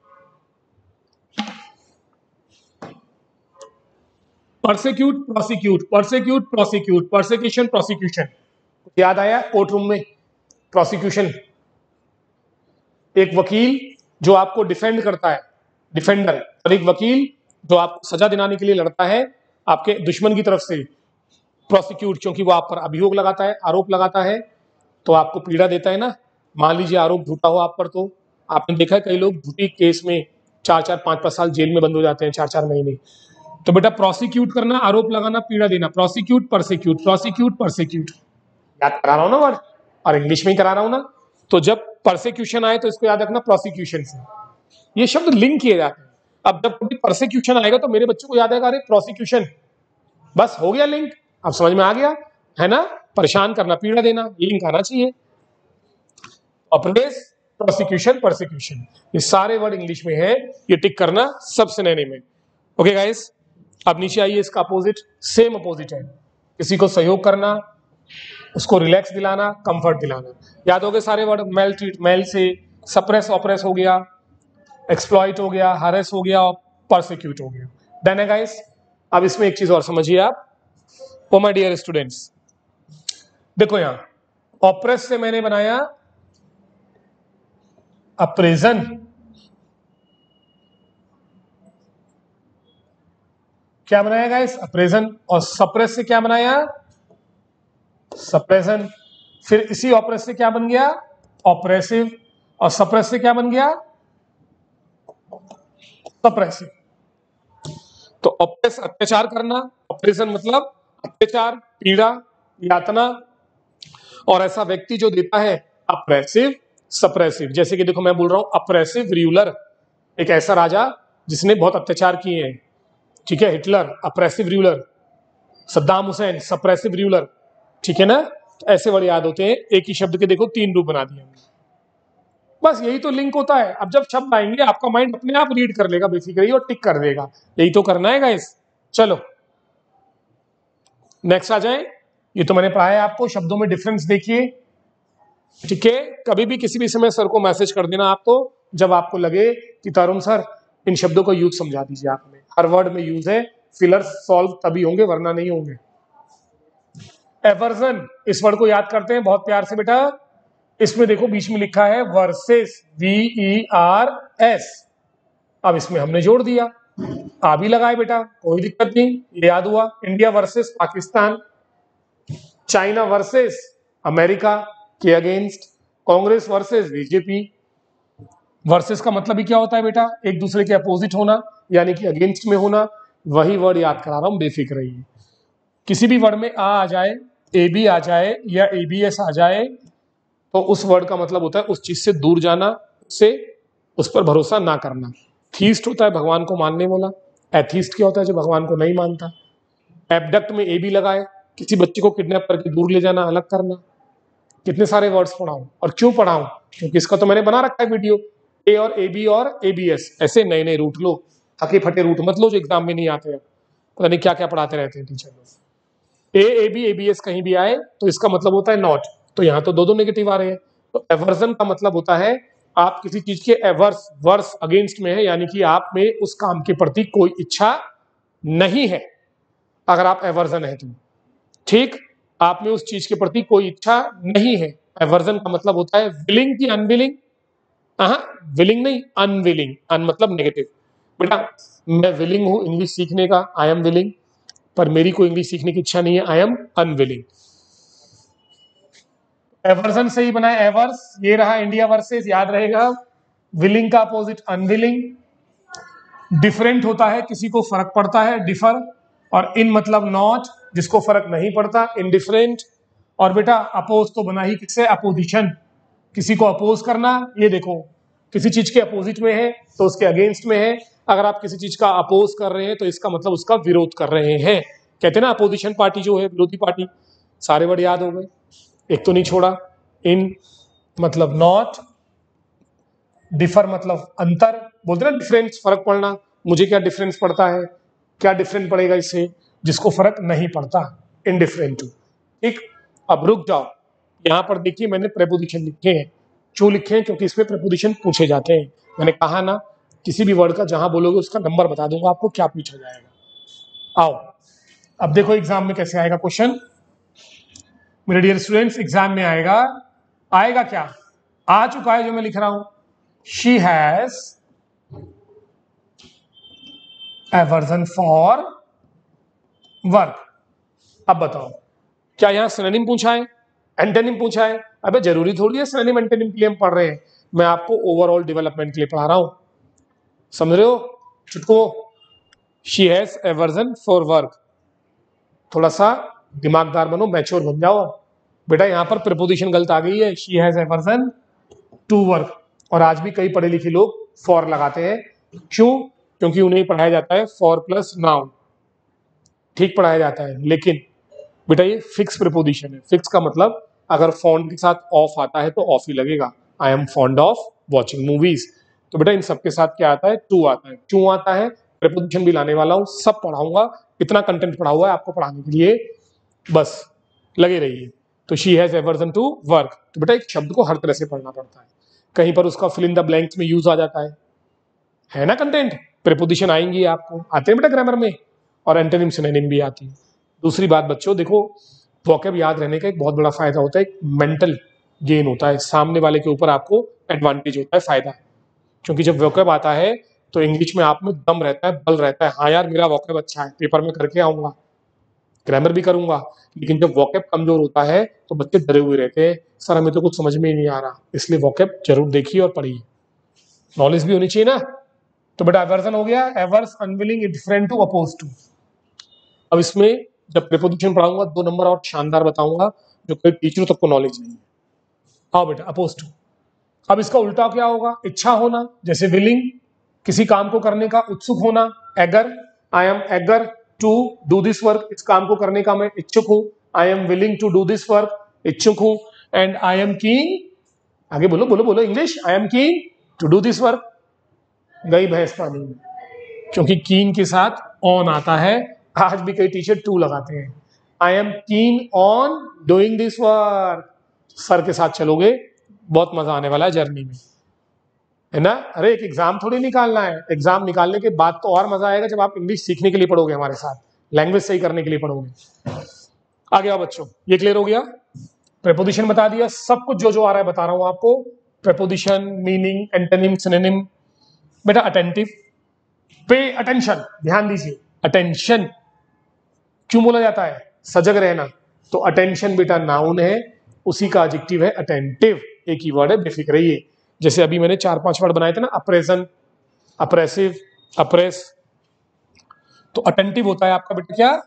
Persecute, prosecute, persecute, prosecute, persecution, prosecution, याद आया कोर्ट रूम में? प्रोसिक्यूशन, एक वकील जो आपको डिफेंड करता है, डिफेंडर, और एक वकील जो आपको सजा दिलाने के लिए लड़ता है आपके दुश्मन की तरफ से। प्रोसिक्यूट क्योंकि वो आप पर अभियोग लगाता है, आरोप लगाता है, तो आपको पीड़ा देता है ना। मान लीजिए आरोप झूठा हो आप पर, तो आपने देखा है कई लोग झूठी केस में चार चार पांच पांच साल जेल में बंद हो जाते हैं, चार चार महीने। तो बेटा प्रोसिक्यूट करना, आरोप लगाना, पीड़ा देना, प्रोसिक्यूट परसिक्यूट, प्रोसिक्यूट परसिक्यूट, याद करा रहा हूं ना वर्ड, और इंग्लिश में ही करा रहा हूं ना। तो जब परसिक्यूशन आए तो इसको याद रखना प्रोसिक्यूशन से, ये शब्द लिंक किए जाते हैं। अब जब कभी परसिक्यूशन आएगा तो मेरे बच्चों को याद आएगा अरे प्रोसिक्यूशन, बस हो गया लिंक, अब समझ में आ गया है ना। परेशान करना, पीड़ा देना, लिंक आना चाहिए। ऑपरेस, प्रोसिक्यूशन, परसिक्यूशन, ये सारे वर्ड इंग्लिश में है, ये टिक करना सबसे नए में। ओके गाइस, अब नीचे आइए, इसका अपोजिट, सेम अपोजिट है, किसी को सहयोग करना, उसको रिलैक्स दिलाना, कंफर्ट दिलाना। याद हो गए सारे वर्ड, मेल ट्रीट, मेल से, सप्रेस ऑपरेस हो गया, एक्सप्लॉइट हो गया, हरेस हो गया, और परसिक्यूट हो गया। डन है गाइस। अब इसमें एक चीज और समझिए आप, ओ माय डियर स्टूडेंट्स, देखो यहां ऑपरेस से मैंने बनाया अप्रेजन, क्या बनाया गाइस, अप्रेजन, और सप्रेस से क्या बनाया, सप्रेशन। फिर इसी ऑपरेस से क्या बन गया, ऑपरेसिव, और सप्रेस से क्या बन गया, सप्रेसिव। तो ऑपरेस अत्याचार करना, ऑपरेशन मतलब अत्याचार, पीड़ा, यातना, और ऐसा व्यक्ति जो देता है अप्रेसिव, सप्रेसिव। जैसे कि देखो मैं बोल रहा हूं अप्रेसिव रूलर, एक ऐसा राजा जिसने बहुत अत्याचार किए हैं, ठीक है, Hitler oppressive ruler, Saddam Hussein suppressive ruler, ठीक है ना। ऐसे वर्ड याद होते हैं, एक ही शब्द के देखो तीन रूप बना दिए, बस यही तो लिंक होता है। अब जब शब्द आएंगे आपका माइंड अपने आप रीड कर लेगा बेसिकली और टिक कर देगा, यही तो करना है गाइस। चलो नेक्स्ट आ जाए, ये तो मैंने पढ़ाया है आपको, शब्दों में डिफरेंस देखिए, ठीक है। कभी भी किसी भी समय सर को मैसेज कर देना आपको, जब आपको लगे कि तरुण सर इन शब्दों का यूज समझा दीजिए, आपने हर वर्ड में यूज है, फिलर्स सॉल्व तभी होंगे वरना नहीं होंगे। एवर्जन, इस वर्ड को याद करते हैं बहुत प्यार से बेटा, इसमें देखो बीच में लिखा है versus, V E R S, अब इसमें हमने जोड़ दिया, आ भी लगाए बेटा, कोई दिक्कत नहीं, ये याद हुआ। India versus Pakistan, China versus America के against, Congress versus BJP. Versus का मतलब ही क्या होता है बेटा, एक दूसरे के अपोजिट होना, यानी कि अगेंस्ट में होना। वही वर्ड याद करा रहा हूं, बेफिक्र रहिए। किसी भी वर्ड में आ आ जाए, ए बी आ जाए, या ए बी एस आ जाए, तो उस वर्ड का मतलब होता है उस चीज से दूर जाना, उससे उस पर भरोसा ना करना। थीस्ट होता है भगवान को मानने वाला, एथीस्ट क्या होता है जो भगवान को नहीं मानता। एबडक्ट में ए बी लगाए, किसी बच्चे को किडनैप करके दूर ले जाना, अलग करना। कितने सारे वर्ड्स पढ़ाऊं, और क्यों पढ़ाऊं, क्योंकि इसका तो मैंने बना रखा है वीडियो, ए और ए बी और ए बी एस, ऐसे नए नए रूट लो, थके फटे रूट मत लो जो एग्जाम में नहीं आते हैं, पता नहीं क्या क्या पढ़ाते रहते हैं टीचर लोग। A A B A B S कहीं भी आए तो इसका मतलब होता है नॉट, तो यहाँ तो दो दो नेगेटिव आ रहे हैं। तो एवर्जन का मतलब होता है आप किसी चीज के एवर्स, वर्स, अगेंस्ट में है, यानी कि आप में उस काम के प्रति कोई इच्छा नहीं है। अगर आप एवर्जन है तो ठीक, आप में उस चीज के प्रति कोई इच्छा नहीं है। एवर्जन का मतलब होता है विलिंग की अनविलिंग, हाँ विलिंग नहीं, अनविलिंग, अन मतलब नेगेटिव। बेटा मैं विलिंग हूं इंग्लिश सीखने का, आई एम विलिंग, पर मेरी कोई इंग्लिश सीखने की इच्छा नहीं है, आई एम अनविलिंग। एवर्जन से ही बना है एवर्स, ये रहा इंडिया वर्सेस, याद रहेगा। विलिंग का अपोजिट अनविलिंग। डिफरेंट होता है किसी को फर्क पड़ता है, डिफर, और इन मतलब नॉट, जिसको फर्क नहीं पड़ता, इनडिफरेंट। और बेटा अपोज तो बना ही किससे, अपोजिशन, किसी को अपोज करना। ये देखो किसी चीज के अपोजिट में है तो उसके अगेंस्ट में है, अगर आप किसी चीज का अपोज कर रहे हैं तो इसका मतलब उसका विरोध कर रहे हैं। कहते हैं ना अपोजिशन पार्टी जो है, विरोधी पार्टी। सारे वर्ड याद हो गए, एक तो नहीं छोड़ा। इन मतलब नॉट, डिफर मतलब अंतर, बोलते ना डिफरेंस, फर्क पड़ना। मुझे क्या डिफरेंस पड़ता है, क्या डिफरेंस पड़ेगा इससे, जिसको फर्क नहीं पड़ता, इनडिफरेंट टू। ठीक, अब रुक जाओ, यहां पर देखिए मैंने प्रेपोजिशन लिखे हैं। क्यों लिखे हैं, क्योंकि इसमें प्रेपोजिशन पूछे जाते हैं। मैंने कहा ना किसी भी वर्ड का जहां बोलोगे उसका नंबर बता दूंगा आपको, क्या पूछा जाएगा। आओ अब देखो एग्जाम में कैसे आएगा क्वेश्चन। मेरे डियर स्टूडेंट्स, एग्जाम में आएगा आएगा क्या, आ चुका है जो मैं लिख रहा हूं, she has aversion for work. अब बताओ क्या यहां सिनोनिम पूछा है, एंटोनिम पूछा है? अबे जरूरी थोड़ी है सिनोनिम एंटोनिम के लिए हम पढ़ रहे हैं, मैं आपको ओवरऑल डेवलपमेंट के लिए पढ़ा रहा हूं, समझ रहे हो चुटको? She has aversion for work, थोड़ा सा दिमागदार बनो, मैच्योर बन जाओ। बेटा यहां पर प्रीपोजिशन गलत आ गई है, she has aversion to work. और आज भी कई पढ़े लिखे लोग फॉर लगाते हैं, क्यों? क्योंकि उन्हें पढ़ाया जाता है फॉर प्लस नाउन, ठीक पढ़ाया जाता है, लेकिन बेटा ये फिक्स प्रीपोजिशन है। फिक्स का मतलब अगर फॉन्ट के साथ ऑफ आता है तो ऑफ ही लगेगा। I am fond of watching movies, तो बेटा इन सबके साथ क्या आता है, टू आता है। क्यों आता है? प्रीपोजिशन भी लाने वाला हूं, सब पढ़ाऊंगा, इतना कंटेंट पढ़ा हुआ है आपको पढ़ाने के लिए, बस लगे रहिए। तो she has aversion to work, तो बेटा एक शब्द को हर तरह से पढ़ना पड़ता है, कहीं पर उसका फिल इन द ब्लैंक्स में यूज आ जाता है है ना कंटेंट, प्रीपोजिशन आएंगी आपको, आते हैं बेटा ग्रामर में, और एंटोनिम सिनोनिम भी आती है। दूसरी बात बच्चों देखो, वोकैब याद रहने का एक बहुत बड़ा फायदा होता है, एक मेंटल गेन होता है, सामने वाले के ऊपर आपको एडवांटेज होता है, फायदा, क्योंकि जब वोकैब आता है तो इंग्लिश में आप में दम रहता है, बल रहता है, हाँ यार मेरा वोकैब अच्छा है, पेपर में करके आऊंगा, ग्रामर भी करूंगा। लेकिन जब वोकैब कमजोर होता है तो बच्चे डरे हुए रहते हैं, सर हमें तो कुछ समझ में ही नहीं आ रहा, इसलिए वोकैब जरूर देखिए और पढ़िए, नॉलेज भी होनी चाहिए ना। तो बेटा एवर्जन हो गया, averse, unwilling, indifferent to, oppose to. अब इसमें जब प्रीपोजिशन पढ़ाऊंगा दो नंबर और शानदार बताऊंगा जो कोई टीचर तक को नॉलेज नहीं है। आओ बेटा अपोज टू। अब इसका उल्टा क्या होगा, इच्छा होना, जैसे विलिंग, किसी काम को करने का उत्सुक होना, eager, I am eager to do this work, इस काम को करने का मैं इच्छुक हूं, I am willing to do this work, इच्छुक हूं, एंड आई एम कीन, आगे बोलो बोलो बोलो English, I am keen to do this work. गई भैंस पानी में, क्योंकि कीन के साथ ऑन आता है, आज भी कई टीचर टू लगाते हैं, I am keen on doing this work, sir के साथ चलोगे बहुत मजा आने वाला है जर्नी में, है ना। अरे एक एग्जाम थोड़ी निकालना है, एग्जाम निकालने के बाद तो और मजा आएगा जब आप इंग्लिश सीखने के लिए पढ़ोगे, हमारे साथ लैंग्वेज सही करने के लिए पढ़ोगे। आगे आओ बच्चों, ये क्लियर हो गया, प्रीपोजिशन बता दिया, सब कुछ जो जो आ रहा है बता रहा हूं आपको, प्रीपोजिशन, मीनिंग, एंटोनिम, सिनोनिम। बेटा अटेंटिव, पे अटेंशन, ध्यान दीजिए, अटेंशन क्यों बोला जाता है, सजग रहना, तो अटेंशन बेटा नाउन है, उसी का एडजेक्टिव है अटेंटिव, एक ही वर्ड है, बेफिक्र रहिए। जैसे अभी मैंने चार पांच वर्ड बनाए थे ना, अप्रेजन, अप्रेसिव, अप्रेस, तो अटेंटिव होता है आपका बेटा क्या,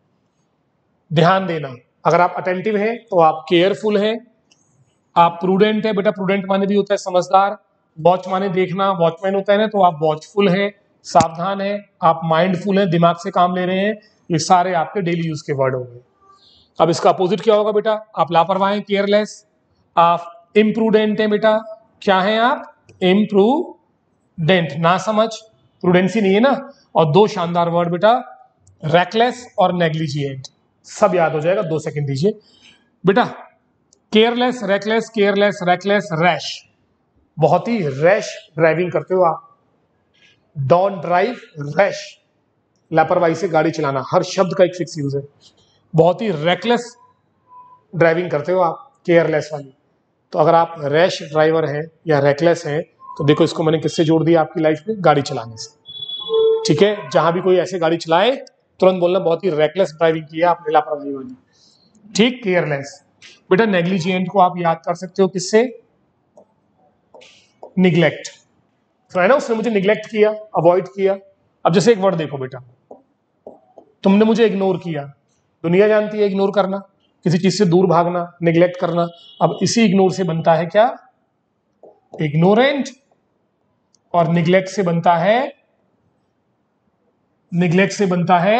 ध्यान देना। अगर आप अटेंटिव हैं तो आप केयरफुल हैं, आप प्रूडेंट है, बेटा प्रूडेंट माने भी होता है समझदार, वॉच माने देखना, वॉचमैन होता है ना, तो आप वॉचफुल हैं, सावधान है, आप माइंडफुल हैं, दिमाग से काम ले रहे हैं, ये सारे आपके डेली यूज के वर्ड हो गए। अब इसका अपोजिट क्या होगा बेटा, आप लापरवाह हैं, केयरलेस, आप इम्प्रूडेंट हैं, बेटा क्या है आप, इम्प्रूडेंट, ना समझ, प्रूडेंसी नहीं है ना। और दो शानदार वर्ड बेटा, रेकलेस और नेग्लिजिएंट, सब याद हो जाएगा, दो सेकंड दीजिए बेटा। Careless, reckless, careless, reckless, rash, बहुत ही रैश ड्राइविंग करते हो आप, डोंट ड्राइव रैश, लापरवाही से गाड़ी चलाना, हर शब्द का एक फिक्स यूज है। बहुत ही रेकलेस ड्राइविंग करते हो आप, केयरलेस वाली। तो अगर आप रैश ड्राइवर हैं या रेकलेस हैं तो देखो इसको मैंने किससे जोड़ दिया आपकी लाइफ में, गाड़ी चलाने से, ठीक है। जहां भी कोई ऐसे गाड़ी चलाए तुरंत बोलना बहुत ही रेकलेस ड्राइविंग की है आपने, लापरवाही वाली, ठीक। केयरलेस बेटा, नेग्लिजिएंट को आप याद कर सकते हो किससे, निग्लेक्ट, है ना, उसने मुझे निग्लेक्ट किया, अवॉइड किया। अब जैसे एक वर्ड देखो बेटा, तुमने मुझे इग्नोर किया, दुनिया जानती है इग्नोर करना, किसी चीज से दूर भागना, निग्लेक्ट करना। अब इसी इग्नोर से बनता है क्या, इग्नोरेंट, और निग्लेक्ट से बनता है, निग्लेक्ट से बनता है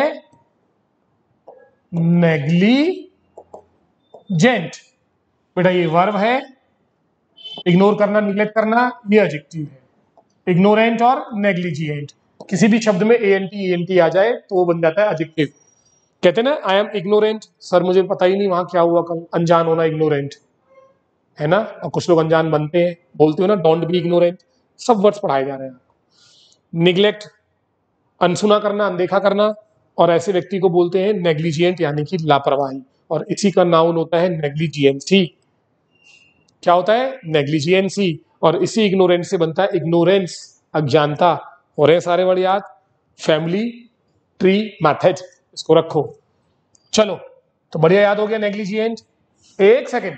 नेग्लिजेंट। बेटा ये वर्ब है, इग्नोर करना, निग्लेक्ट करना, ये एडजेक्टिव है, इग्नोरेंट और नेग्लिजिएंट। किसी भी शब्द में A N T A N T आ जाए तो वो बन जाता है एडजेक्टिव। कहते हैं ना आई एम इग्नोरेंट, सर मुझे पता ही नहीं वहां क्या हुआ कल, अनजान होना इग्नोरेंट, है ना। और कुछ लोग अनजान बनते हैं, बोलते हो ना डोंट बी इग्नोरेंट, सब वर्ड्स पढ़ाए जा रहे हैं। निग्लेक्ट, अनसुना करना, अनदेखा करना, और ऐसे व्यक्ति को बोलते हैं नेग्लिजिएंट, यानी कि लापरवाही, और इसी का नाउन होता है नेग्लिजिएंसी। क्या होता है? नेग्लिजिएंसी। और इसी इग्नोरेंस से बनता है इग्नोरेंस, अज्ञानता। हो रहे सारे वर्ड याद? फैमिली ट्री मेथड, इसको रखो। चलो तो बढ़िया याद हो गया नेग्लिजिएंट। एक सेकेंड,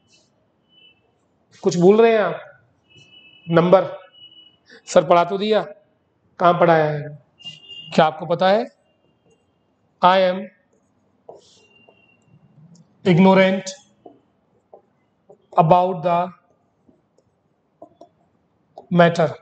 कुछ भूल रहे हैं आप? नंबर सर पढ़ा तो दिया, कहां पढ़ाया है? क्या आपको पता है? I am ignorant about the matter.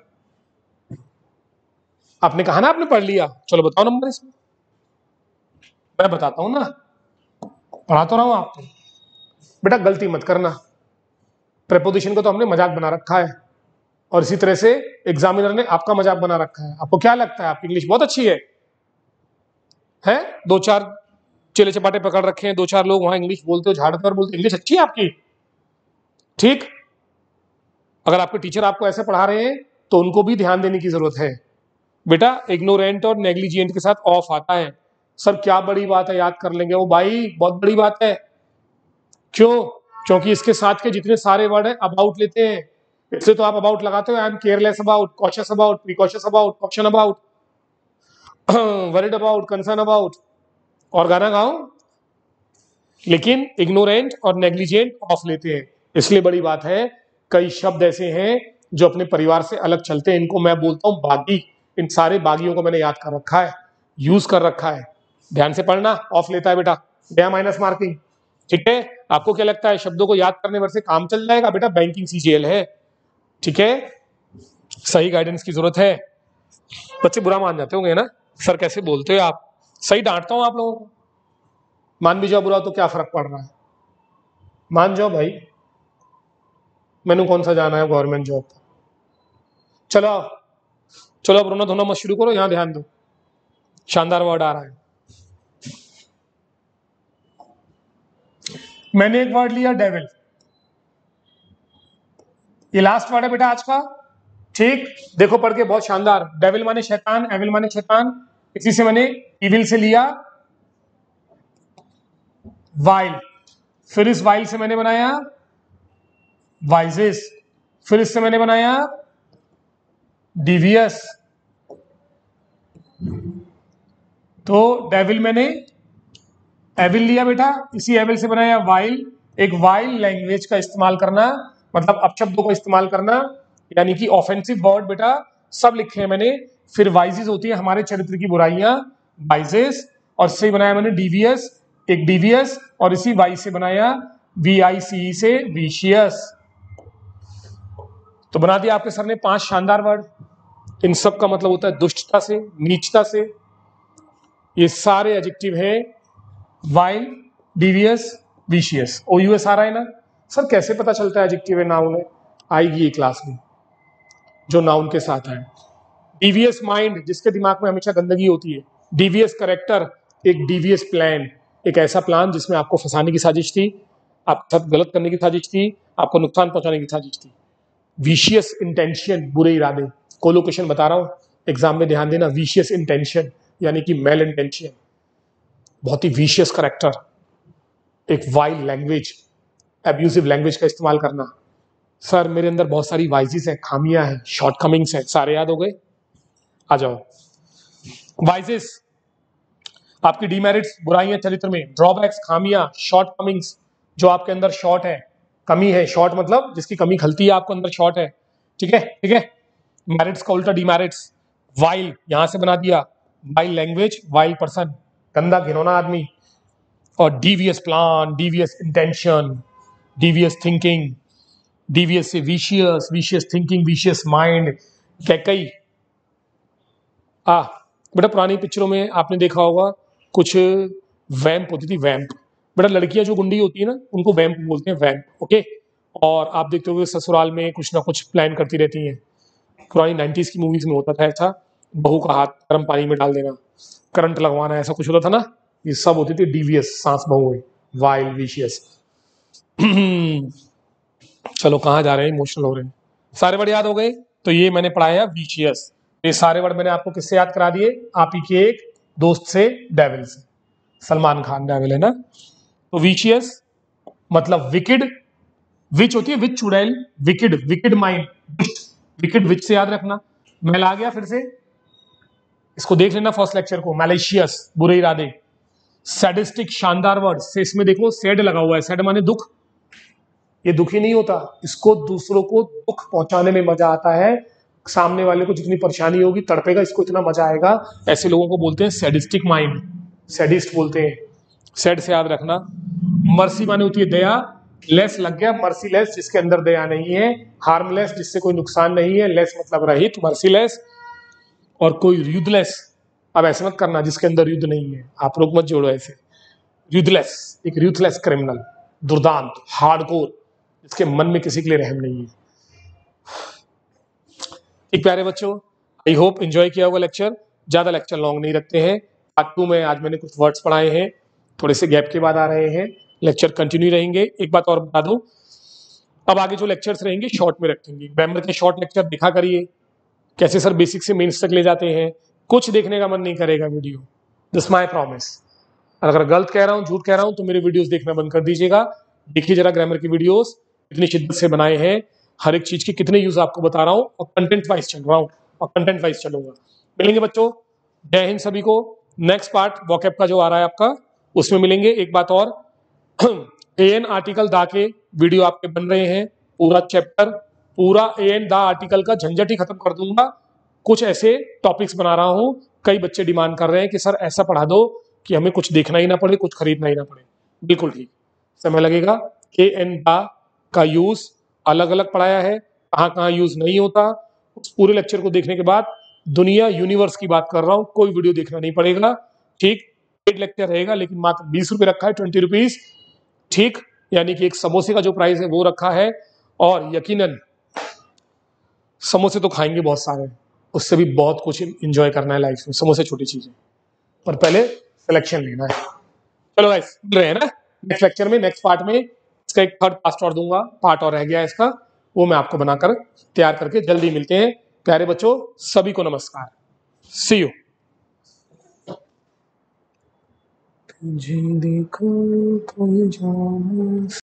आपने कहा ना आपने पढ़ लिया, चलो बताओ नंबर इसमें। मैं बताता हूं ना, पढ़ा तो रहा हूं आपको। बेटा गलती मत करना, प्रेपोजिशन को तो हमने मजाक बना रखा है, और इसी तरह से एग्जामिनर ने आपका मजाक बना रखा है। आपको क्या लगता है आपकी इंग्लिश बहुत अच्छी है? है दो चार चेले चपाटे पकड़ रखे हैं, दो चार लोग वहां इंग्लिश बोलते हो, झाड़ते और बोलते इंग्लिश अच्छी है आपकी, ठीक। अगर आपके टीचर आपको ऐसे पढ़ा रहे हैं तो उनको भी ध्यान देने की जरूरत है। बेटा इग्नोरेंट और नेग्लिजिएंट के साथ ऑफ आता है। सर क्या बड़ी बात है, याद कर लेंगे। वो भाई बहुत बड़ी बात है। क्यों? क्योंकि इसके साथ के जितने सारे वर्ड है अबाउट लेते हैं। इससे तो आप अबाउट लगाते हो, I am careless about, cautious about, precautious about, caution about, worried about, concern about, और गाना गाओ। लेकिन इग्नोरेंट और नेग्लिजेंट ऑफ लेते हैं, इसलिए बड़ी बात है। कई शब्द ऐसे हैं जो अपने परिवार से अलग चलते हैं, इनको मैं बोलता हूं बागी। इन सारे बागियों को मैंने याद कर रखा है, यूज कर रखा है। ध्यान से पढ़ना, ऑफ लेता है बेटा, गया माइनस मार्किंग। ठीक है, आपको क्या लगता है शब्दों को याद करने भर से काम चल जाएगा? बेटा बैंकिंग सीजीएल है, ठीक है, सही गाइडेंस की जरूरत है। बच्चे बुरा मान जाते होंगे ना, सर कैसे बोलते हो आप? सही डांटता हूं आप लोगों को, मान भी जाओ बुरा तो क्या फर्क पड़ रहा है, मान जाओ भाई, मैंने कौन सा जाना है गवर्नमेंट जॉब। चलो चलो अब रोना धोना मत शुरू करो, यहां ध्यान दो, शानदार वर्ड आ रहा है। मैंने एक वर्ड लिया डेविल, ये लास्ट वर्ड है बेटा आज का, ठीक। देखो पढ़ के बहुत शानदार, डेविल माने शैतान, एविल माने शैतान, इसी से मैंने इविल से लिया वाइल, फिर इस वाइल से मैंने बनाया वाइजेस, फिर इससे मैंने बनाया डिवियस। तो डेविल मैंने एविल लिया बेटा, इसी एविल से बनाया वाइल। एक वाइल लैंग्वेज का इस्तेमाल करना मतलब अपशब्दों का इस्तेमाल करना, यानी कि ऑफेंसिव वर्ड बेटा सब लिखे हैं मैंने। फिर वाइजेस होती है हमारे चरित्र की बुराइयां, वाइजेस, और से बनाया मैंने डिवियस, एक डिवियस, और इसी वाई से बनाया वी आई सी से विशियस। तो बना दिया आपके सर ने पांच शानदार वर्ड। इन सब का मतलब होता है दुष्टता से, नीचता से। ये सारे एडजेक्टिव हैं, vile, devious, vicious. O U S आ रहा है ना सर? कैसे पता चलता है एडजेक्टिव है नाउन है? आएगी ये क्लास में जो नाउन के साथ है। डिवियस माइंड, जिसके दिमाग में हमेशा गंदगी होती है। डिवियस करेक्टर, एक डिवियस प्लान, एक ऐसा प्लान जिसमें आपको फंसाने की साजिश थी, आपके साथ गलत करने की साजिश थी, आपको नुकसान पहुंचाने की साजिश थी। विशियस इंटेंशन, बुरे इरादे। कोलोकेशन बता रहा हूं, एग्जाम में ध्यान देना। विशियस इंटेंशन यानी कि मेल इंटेंशन, बहुत ही विशियस करेक्टर। एक वाइल्ड लैंग्वेज, एब्यूसिव लैंग्वेज का इस्तेमाल करना। सर मेरे अंदर बहुत सारी वाइजेस हैं, खामियां हैं, शॉर्टकमिंग्स हैं, सारे याद हो गए? आ जाओ। वाइजेस आपकी डीमेरिट्स, बुराइयां चरित्र में, ड्रॉबैक्स, खामियां, शॉर्टकमिंग्स, जो आपके अंदर शॉर्ट है, कमी है। शॉर्ट मतलब जिसकी कमी खलती है आपको अंदर, शॉर्ट है, ठीक है, ठीक है। मेरिट्स का उल्टा डीमेरिट्स। वाइल यहां से बना दिया, वाइल लैंग्वेज, वाइल पर्सन, गंदा घिनौना आदमी। और devious plan, devious intention, devious thinking, devious से vicious, vicious thinking, vicious mind. Kaikeyi आ बेटा पुरानी पिक्चरों में आपने देखा होगा कुछ वैम्प होती थी, वैम्प। बेटा लड़कियां जो गुंडी होती है ना उनको वैम्प बोलते हैं, वैम्प, ओके। और आप देखते हो ससुराल में कुछ ना कुछ प्लान करती रहती हैं। पुरानी नाइन्टीज की मूवीज में होता था ऐसा, बहू का हाथ गर्म पानी में डाल देना, करंट लगवाना, ऐसा कुछ होता था ना। ये सब होती थी डिवियस, सांस बहु है, वाइल, विशियस। चलो कहाँ जा रहे हैं, इमोशनल हो रहे हैं। सारे वर्ड याद हो गए? तो ये मैंने पढ़ाया विशियस। ये सारे वर्ड मैंने आपको किससे याद करा दिए? आप ही के एक दोस्त से, डेविल से। सलमान खान डेविल है ना। तो विशियस मतलब विकेड, विच होती है विच चुड़ैल, wicked, wicked mind, wicked witch से याद रखना। मैल आ गया फिर से, इसको देख लेना फर्स्ट लेक्चर को। मैलिशियस, बुरे इरादे। सैडिस्टिक, शानदार वर्ड से इसमें देखो सेड लगा हुआ है, सेड माने दुख। ये दुखी नहीं होता, इसको दूसरों को दुख पहुंचाने में मजा आता है। सामने वाले को जितनी परेशानी होगी, तड़पेगा, इसको इतना मजा आएगा। ऐसे लोगों को बोलते हैं सैडिस्टिक माइंड, सैडिस्ट बोलते हैं। सैड से याद रखना। मर्सी माने होती है दया, लेस लग गया, मर्सीलेस जिसके अंदर दया नहीं है, हार्मलेस जिससे कोई नुकसान नहीं है, लेस मतलब रहित, मर्सीलेस। और कोई यूथलेस, अब ऐसे मत करना जिसके अंदर युद्ध नहीं है, आप लोग मत जोड़ो ऐसे। यूथलेस, एक यूथलेस क्रिमिनल, दुर्दांत, हार्डकोर, जिसके मन में किसी के लिए रहम नहीं है। ठीक प्यारे बच्चों, आई होप एंजॉय किया होगा लेक्चर। ज्यादा लेक्चर लॉन्ग नहीं रखते हैं। पार्ट टू में आज मैंने कुछ वर्ड्स पढ़ाए हैं, थोड़े से गैप के बाद आ रहे हैं, लेक्चर कंटिन्यू रहेंगे। एक बात और बता दूं, अब आगे जो लेक्चर्स रहेंगे शॉर्ट में रखेंगे। ग्रामर के शॉर्ट लेक्चर देखा करिए, कैसे सर बेसिक से मेंस तक ले जाते हैं। कुछ देखने का मन नहीं करेगा वीडियो, दिस माय प्रॉमिस। अगर गलत कह रहा हूं, झूठ कह रहा हूं, तो मेरे वीडियोस देखना बंद कर दीजिएगा। देखिए जरा ग्रामर की वीडियोस कितनी शिद्दत से बनाए हैं, हर एक चीज के कितने यूज आपको बता रहा हूं, और कंटेंट वाइज चल रहा हूं और कंटेंट वाइज चलूंगा। मिलेंगे बच्चों, जय हिंद सभी को। नेक्स्ट पार्ट वॉकैब का जो आ रहा है आपका, उसमें मिलेंगे। एक बात और, ए एन आर्टिकल दा के वीडियो आपके बन रहे हैं, पूरा चैप्टर, पूरा ए एन दा आर्टिकल का झंझट ही खत्म कर दूंगा। कुछ ऐसे टॉपिक्स बना रहा हूं, कई बच्चे डिमांड कर रहे हैं कि सर ऐसा पढ़ा दो कि हमें कुछ देखना ही ना पड़े, कुछ खरीदना ही ना पड़े। बिल्कुल ठीक, समय लगेगा। ए एन दा का यूज अलग अलग पढ़ाया है, कहाँ कहाँ यूज नहीं होता, उस पूरे लेक्चर को देखने के बाद दुनिया यूनिवर्स की बात कर रहा हूँ, कोई वीडियो देखना नहीं पड़ेगा। ठीक, पेड लेक्चर रहेगा, लेकिन मात्र बीस रुपए रखा है, ट्वेंटी रुपीज। ठीक, यानी कि एक समोसे का जो प्राइस है वो रखा है। और यकीनन समोसे तो खाएंगे बहुत सारे, उससे भी बहुत कुछ एंजॉय करना है लाइफ में। समोसे छोटी चीज है, पर पहले सिलेक्शन लेना है। चलो गाइस, मिल रहे हैं ना नेक्स्ट लेक्चर में, नेक्स्ट पार्ट में। इसका एक थर्ड पार्ट और दूंगा, पार्ट और रह गया है इसका, वो मैं आपको बनाकर तैयार करके जल्दी मिलते हैं। प्यारे बच्चों सभी को नमस्कार, सी यू। तुझे देखो तुम जानो